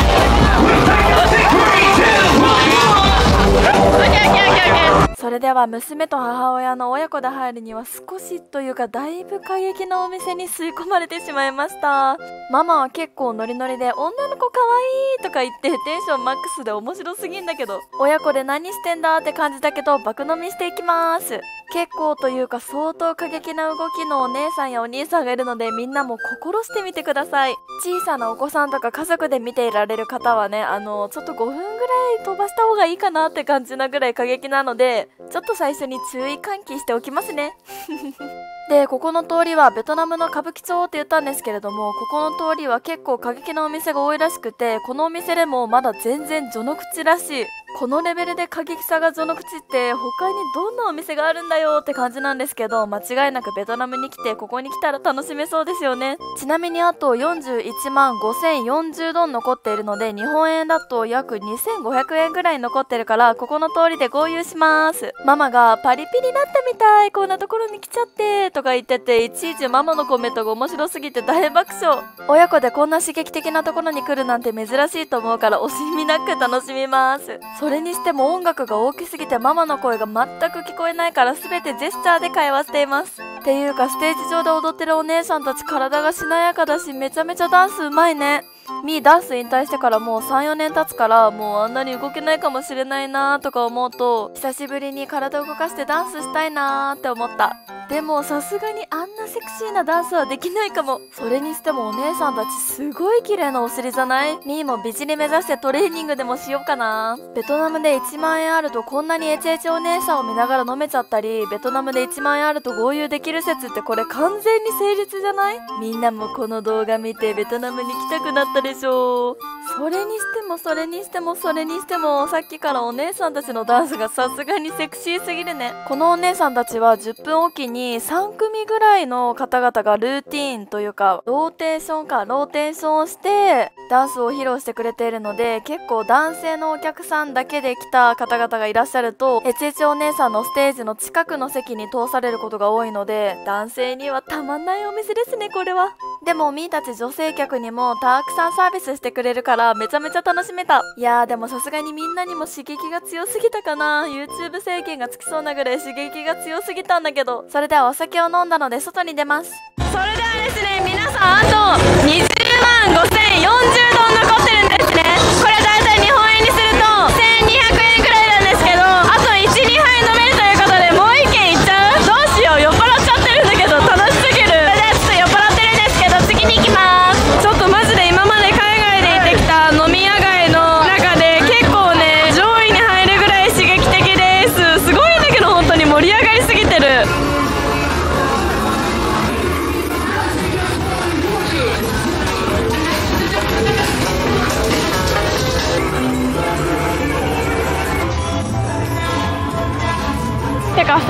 それでは娘と母親の親子で入るには少しというかだいぶ過激なお店に吸い込まれてしまいました。ママは結構ノリノリで女の子かわいいとか言ってテンションマックスで面白すぎんだけど、親子で何してんだって感じだけど爆飲みしていきます。結構というか相当過激な動きのお姉さんやお兄さんがいるので、みんなも心してみてください。小さなお子さんとか家族で見ていられる方はね、ちょっと5分ぐらい飛ばした方がいいかなって感じなぐらい過激なので、ちょっと最初に注意喚起しておきますね。で、ここの通りはベトナムの歌舞伎町って言ったんですけれども、ここの通りは結構過激なお店が多いらしくて、このお店でもまだ全然序の口らしい。このレベルで過激さが序の口って他にどんなお店があるんだよって感じなんですけど、間違いなくベトナムに来てここに来たら楽しめそうですよね。ちなみにあと41万5040ドン残っているので、日本円だと約2500円ぐらい残ってるから、ここの通りで合流します。ママがパリピになったみたい、こんなところに来ちゃってとか言ってて、いちいちママのコメントが面白すぎて大爆笑。親子でこんな刺激的なところに来るなんて珍しいと思うから惜しみなく楽しみます。それにしても音楽が大きすぎてママの声が全く聞こえないから、全てジェスチャーで会話しています。っていうかステージ上で踊ってるお姉さんたち体がしなやかだし、めちゃめちゃダンスうまいね。みーダンス引退してからもう 3,4 年経つから、もうあんなに動けないかもしれないなーとか思うと、久しぶりに体を動かしてダンスしたいなーって思った。でもさすがにあんなセクシーなダンスはできないかも。それにしてもお姉さんたちすごい綺麗なお尻じゃない？みーも美尻目指してトレーニングでもしようかな。ベトナムで1万円あるとこんなにエチエチお姉さんを見ながら飲めちゃったり、ベトナムで1万円あると合流できる説ってこれ完全に成立じゃない？みんなもこの動画見てベトナムに来たくなったでしょう。それにしてもさっきからお姉さんたちのダンスがさすがにセクシーすぎるね。このお姉さんたちは10分おきに3組ぐらいの方々がルーティーンというかローテーションをしてダンスを披露してくれているので、結構男性のお客さんだけで来た方々がいらっしゃると、エチエチお姉さんのステージの近くの席に通されることが多いので、男性にはたまんないお店ですね、これは。でもみーたち女性客にもたくさんサービスしてくれるからめちゃめちゃ楽しめた。いやーでもさすがにみんなにも刺激が強すぎたかな。 YouTube 制限がつきそうなぐらい刺激が強すぎたんだけど。それではお酒を飲んだので外に出ます。それではですね、皆さんあと20万5040ドン残ってるんですね。これだいたい日本円にすると1200円くらいなんですけど、あと 1,2 杯飲めるということでもう1軒行っちゃう？どうしよう、酔っ払っちゃってるんだけど楽しすぎる。それではちょっと酔っ払ってるんですけど次に行きます。ちょっとマジで今まで海外で行ってきた飲み屋街の中で結構ね上位に入るぐらい刺激的です。すごいんだけど本当に盛り上がりすぎてる。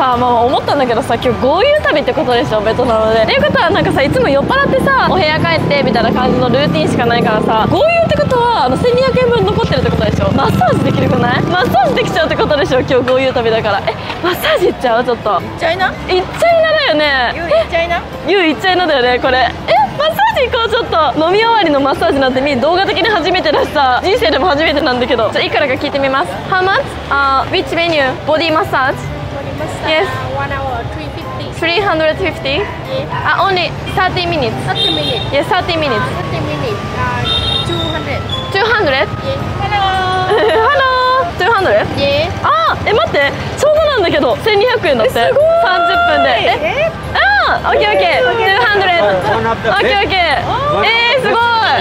さ、もう思ったんだけどさ、今日豪遊旅ってことでしょ、ベトナムで。っていうことはなんかさ、いつも酔っ払ってさ、お部屋帰ってみたいな感じのルーティンしかないからさ、豪遊ってことは1200円分残ってるってことでしょ。マッサージできるくない？マッサージできちゃうってことでしょ、今日豪遊旅だから。マッサージ行っちゃう？ちょっと行っちゃいな。行っちゃいなだよね。ゆう行っちゃいな。ゆう行っちゃいなだよね、これ。マッサージ行こう。ちょっと飲み終わりのマッサージなんて動画的に初めてだしさ、人生でも初めてなんだけど、いくらか聞いてみます。 How much? Which menu? Body massage? Yes.
1 hour 350.
350? Only 30 minutes.
30 minutes.
Yes, 30 minutes.
30 minutes. 200.
200?
Yes.
Hello. 200?
Yes.
待って、ちょうどなんだけど1200円だって。30分で。オッケーオッケー。200。オッケーオッケー。すごい。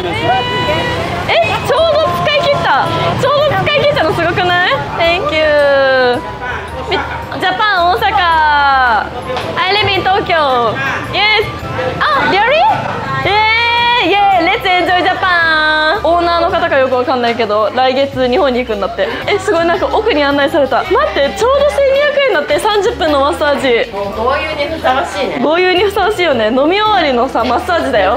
ちょうど使い切った。ちょうど使い切ったのすごくない？ Thank you。ジャパン大阪。I live in Tokyo. Yes. Really? Let's enjoy Japan. オーナーの方かよくわかんないけど、来月日本に行くんだって。すごい、なんか奥に案内された。待って、ちょうど1200円だって。30分のマッサージ。
豪遊にふさわしいね。
豪遊にふさわしいよね。飲み終わりのさ、マッサージだよ。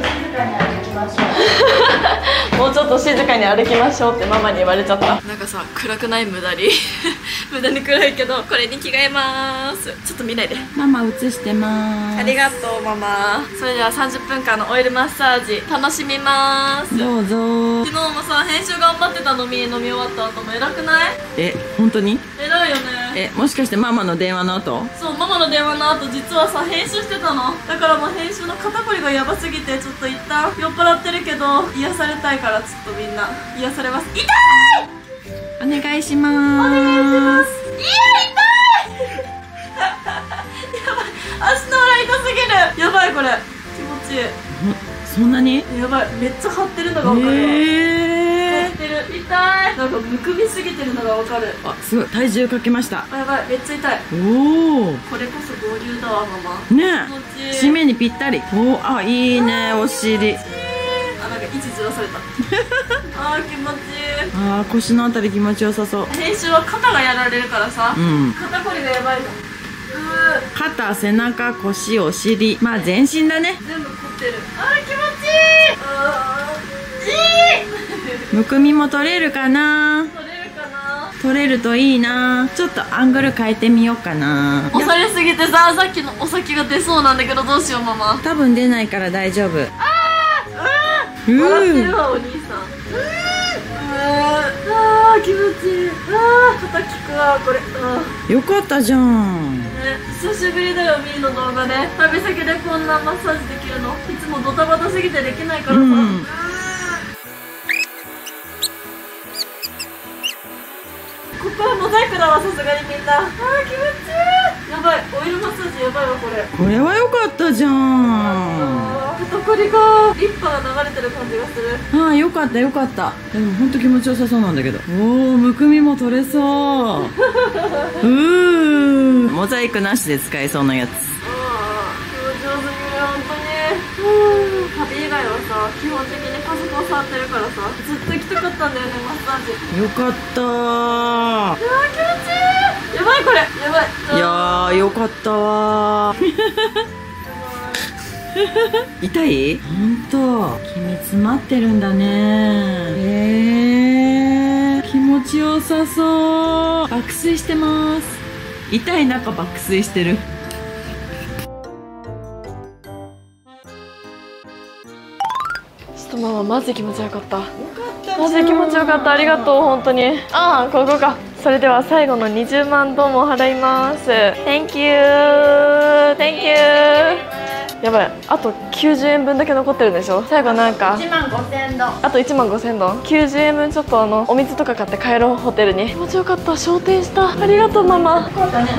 もうちょっと静かに歩きましょうってママに言われちゃった。なんかさ、暗くない？無駄に無駄に暗いけど、これに着替えます。ちょっと見ないで。
ママ映してます。
ありがとうママ。それでは30分間のオイルマッサージ楽しみます。
どうぞ。
昨日もさ、編集頑張ってたのに飲み終わった後も偉くない？
本当に？
偉いよね。
もしかしてママの電話の後？
そう、ママの電話の後、実はさ、編集してたの。だからもう編集の肩こりがやばすぎて、ちょっと一旦酔っ払ってるけど癒されたいから、ちょっとみんな癒されます。痛い！
お願いします。
お願いします。痛いやばい、足の裏痛すぎる。やばい、これ気持ちいい。
そんなに？
やばい、めっちゃ張ってるのが分かるわ。張ってる。痛い。なんかむくみすぎてるのが分かる。
すごい、体重かけました。
やばい、めっちゃ痛い。
おお、
これこそ合流だわママ。
ね
気持ちいい。
締めにぴったり。いいね、お尻。
なんか位置ずらされた気持ちいい。
腰のあたり気持ちよさそう。
編集は肩がやられるからさ、肩こりがやばいの。
肩、背中、腰、お尻、まあ全身だね。
全部凝ってる。気持ちいい。
むくみも取れるかな？
取れるかな？
取れるといいな。ちょっとアングル変えてみようかな。
押されすぎてさ、さっきのお酒が出そうなんだけど、どうしようママ。
多分出ないから大丈夫。
笑ってるわお兄さん。気持ちいい。肩きくわこれ。
よかったじゃん。
久しぶりだよ、ミーの動画で旅先でこんなマッサージできるの。いつもドタバタすぎてできないからさ。ここはモザイクだわ、さすがにみんな。気持ちいい。やばい、オイルマッサージやばいわこれ。
これはよかったじゃん。
肩こりがリッパが流れてる感じがする。
よかったよかった。でも本当気持ちよさそうなんだけど。むくみも取れそう。モザイクなしで使えそうなやつ。
気持ちよすぎる、本当に。旅以外はさ、基本的にパソコン触ってるからさ、ずっと行きたかったんだよね、マッサージ。
よかったー。
気持ちいい。やばいこれ、やばい。
いやー、よかったわー。痛い？ほんと君詰まってるんだね。気持ちよさそう。爆睡してます。痛い中爆睡してる。
ちょっとマママジ気持ちよかった。マジ気持ちよかった。ありがとう本当に。ここか。それでは最後の20万ドンも払います。Thank you Thank you。やばい、あと90円分だけ残ってるんでしょ。最後なんか
1万5000ドン。
あと1万5000ドン。90円分ちょっとお水とか買って帰ろう、ホテルに。気持ちよかった。昇天した。ありがとうママ。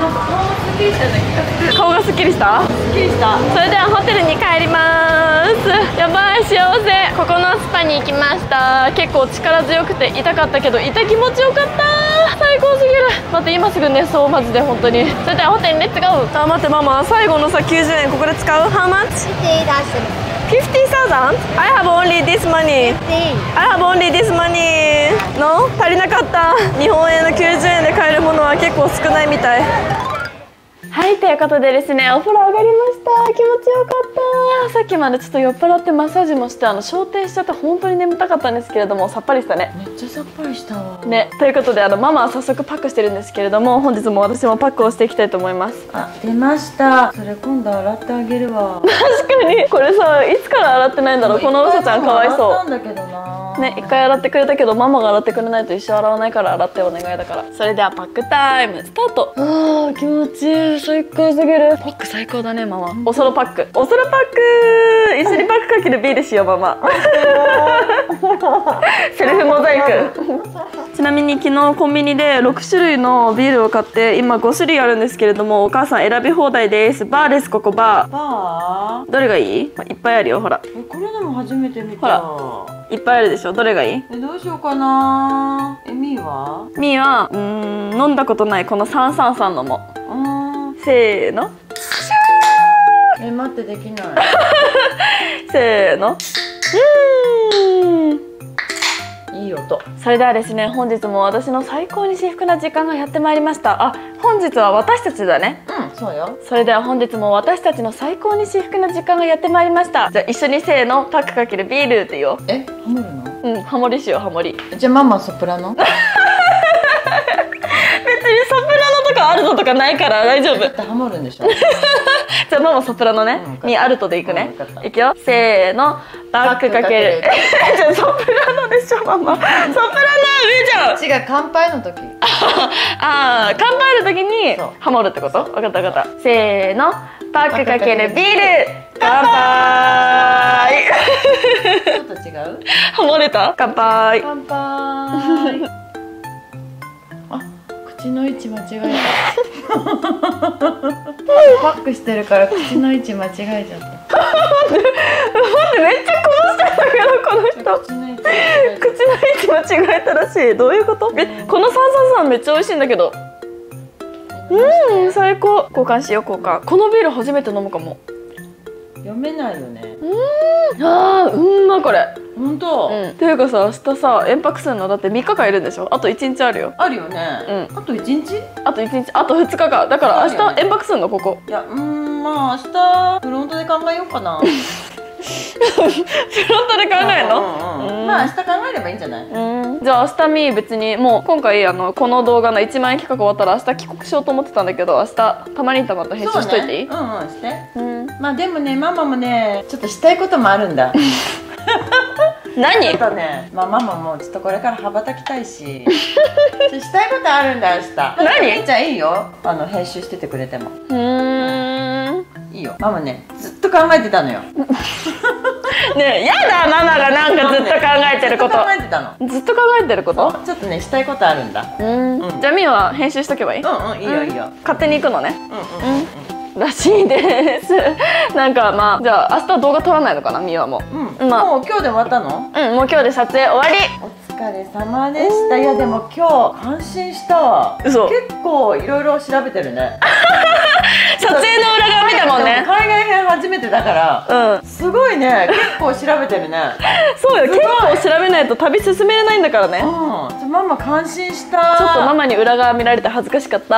顔がすっきりした。すっきりした。それではホテルに帰ります。やばい、幸せ。ここのスパに行きました。結構力強くて痛かったけど、気持ちよかった。最高すぎる。待って、今すぐ寝そう、マジで本当に。それではホテルにレッツゴー。待ってママ、最後のさ90円ここで使う。How much? 50,000? I have only this money. I have only this money. No? 足りなかった。日本円の90円で買えるものは結構少ないみたい。 はい、ということでですね、お風呂上がりました。気持ちよかった。さっきまでちょっと酔っ払ってマッサージもして昇天しちゃって本当に眠たかったんですけれども、さっぱりしたね。
めっちゃさっぱりしたわ
ね、ということでママは早速パックしてるんですけれども、本日も私もパックをしていきたいと思います。
あ、出ました。それ今度洗ってあげるわ。
確かにこれさ、いつから洗ってないんだろう。このうさちゃんかわいそう。
洗ったんだけどな。
ね、一回洗ってくれたけどママが洗ってくれないと一生洗わないから洗ってお願いだから。それではパックタイムスタート。あー気持ちいい、最高すぎる。パック最高だねママ。おソロパック、おソロパック、一緒にパックかけるビールしようママ。セルフモザイク。ちなみに昨日コンビニで6種類のビールを買って今5種類あるんですけれども、お母さん選び放題です。バーです。ここバー。
バ
どれがいい？いっぱいあるよほら。
ー？これでも初めて見た。
ほらいっぱいあるでしょ。どれがいい？
どうしようかな。みーは？
みーは飲んだことないこの333のも。せーの。
待ってできない。
せーの。
いい音。
それではですね、本日も私の最高に至福な時間がやってまいりました。あ、本日は私たちだね。
うん、そうよ。
それでは本日も私たちの最高に至福な時間がやってまいりました。じゃあ一緒にせーの、パックかけるビールって言おう。
ハモるの？
うん、ハモリしよう、ハモリ。
じゃあママソプラノ？
別にソプラノとかアルトとかないから大丈夫。
だってハモるんでしょ？
じゃあママソプラノね、にアルトでいくね。いくよ、せーの、パックかける。じゃあソプラノでしょママ。ソプラノは上じゃん。
違う、乾杯の時。
ああ、乾杯の時にハモるってこと？分かった分かった。せーの、パックかけるビール。乾杯。
ちょっと違う？
ハモれた？乾杯。
乾杯。あ、口の位置間違えた。パックしてるから口の位置間違えちゃった。
待って、めっちゃこぼしてたけどこの人。口の位置間違えたらしい。どういうこと？この333めっちゃ美味しいんだけど。最高。交換しよう、交換。このビール初めて飲むかも。
読めないよね。
あー、まこれ。
本当。
っていうかさ、明日さ遠泊するのだって3日間いるんでしょ。あと1日あるよ。
あるよね。あと1日？
あと1日、あと2日間だから明日遠泊するのここ。
いや、まあ明日フロントで考えようかな。
フロントで考えるの？
まあ明日考えればいいんじゃない？
じゃあ明日みー別にもう今回この動画の1万円企画終わったら明日帰国しようと思ってたんだけど、明日たまにたまと編集しといていい？して。まあでもね、ママもねちょっとしたいこともあるんだ。 何？
ちょっとね、まあママもちょっとこれから羽ばたきたいし、したいことあるんだ明日。
何？
じゃあいいよ。編集しててくれても。いいよ。ママねずっと考えてたのよ。
ねえ、やだママがなんかずっと考えてること。
ずっと考えてたの。
ずっと考えてること？
ちょっとねしたいことあるんだ。
じゃあみーは編集しとけばいい？いい
よいいよ。
勝手に行くのね。らしいです。なんかまあじゃあ明日動画撮らないのかなみーはもう。
もう今日で終わったの？
もう今日で撮影終わり。
お疲れ様でした。いやでも今日感心したわ。
嘘。
結構いろいろ調べてるね。
撮影の裏側見たもんね。
海外編初めてだからすごいね、結構調べてるね。
そうよ、結構調べないと旅進めれないんだからね。
ママ感心した。
ちょっとママに裏側見られて恥ずかしかった。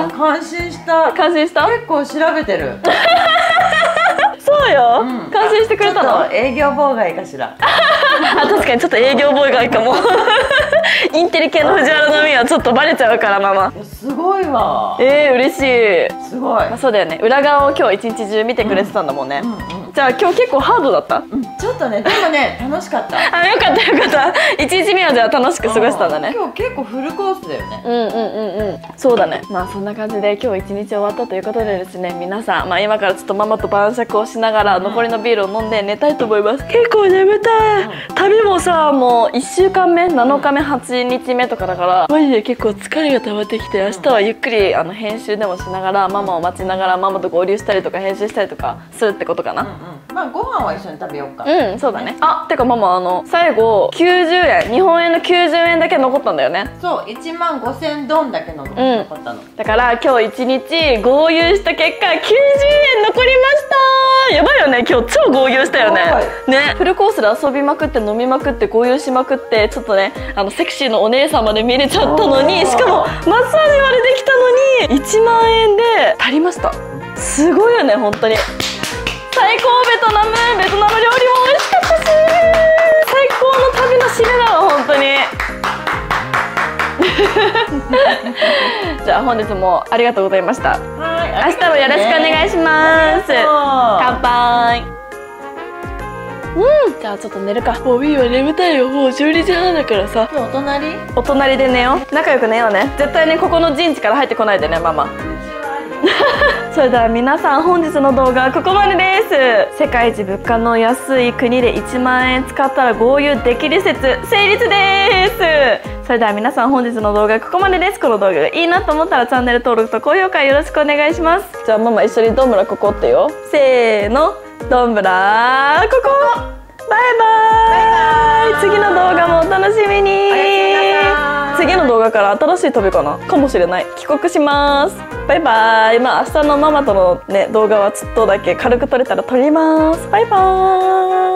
感心した。
感心した？
結構調べてる。
そうよ、感心してくれたの？
営業妨害かしら。
確かにちょっと営業妨害かも。インテリ系の藤原のみはちょっとバレちゃうからママ。
すごいわ。
嬉しい。
すごい。
そうだよね、裏側を今日一日中見てくれてたんだもんね。じゃあ今日結構ハードだった？
ちょっとね、でもね楽しかった。
あ、よかったよかった。1日目はじゃあ楽しく過ごしたんだね。
今日結構フルコースだよね。
そうだね。まあそんな感じで今日一日終わったということでですね、皆さん今からちょっとママと晩酌をしながら残りのビールを飲んで寝たいと思います。結構眠たい。旅もさもう1週間目7日目8日目とかだからマジで結構疲れが溜まってきて、明日はゆっくり編集でもしながらママを待ちながらママと合流したりとか編集したりとかするってことかな。
まあご飯は一緒に食べようか。
そうだね。あ、てかママ最後90円、日本円の90円だけ残ったんだよね。
そう、15000ドンだけの残ったの。
だから今日一日合流した結果90円残りました。やばいよね。 ね、今日超豪遊したよね。ね、フルコースで遊びまくって飲みまくって豪遊しまくって、ちょっとねセクシーのお姉さんまで見れちゃったのに、しかもマッサージまでできたのに1万円で足りました。すごいよね本当に。最高。ベトナム料理も美味しかったし、最高の旅の締めだわ本当に。じゃあ本日もありがとうございました。明日もよろしくお願いします。乾杯。じゃあちょっと寝るか。もうミーは眠たいよ。もう12時半だからさ。
今日お
隣で寝よう。仲良く寝ようね。絶対ねここの陣地から入ってこないでねママ。それでは皆さん、本日の動画はここまでです。世界一物価の安い国で1万円使ったら豪遊できる説成立です。それでは皆さん、本日の動画はここまでです。この動画がいいなと思ったらチャンネル登録と高評価よろしくお願いします。じゃあママ一緒にどんぶらここってよ。せーの、どんぶらここ。バイバイ。次の動画もお楽しみに。次の動画から新しい旅かもしれない。帰国します。バイバイ。まあ明日のママとのね動画はちょっとだけ軽く撮れたら撮ります。バイバーイ。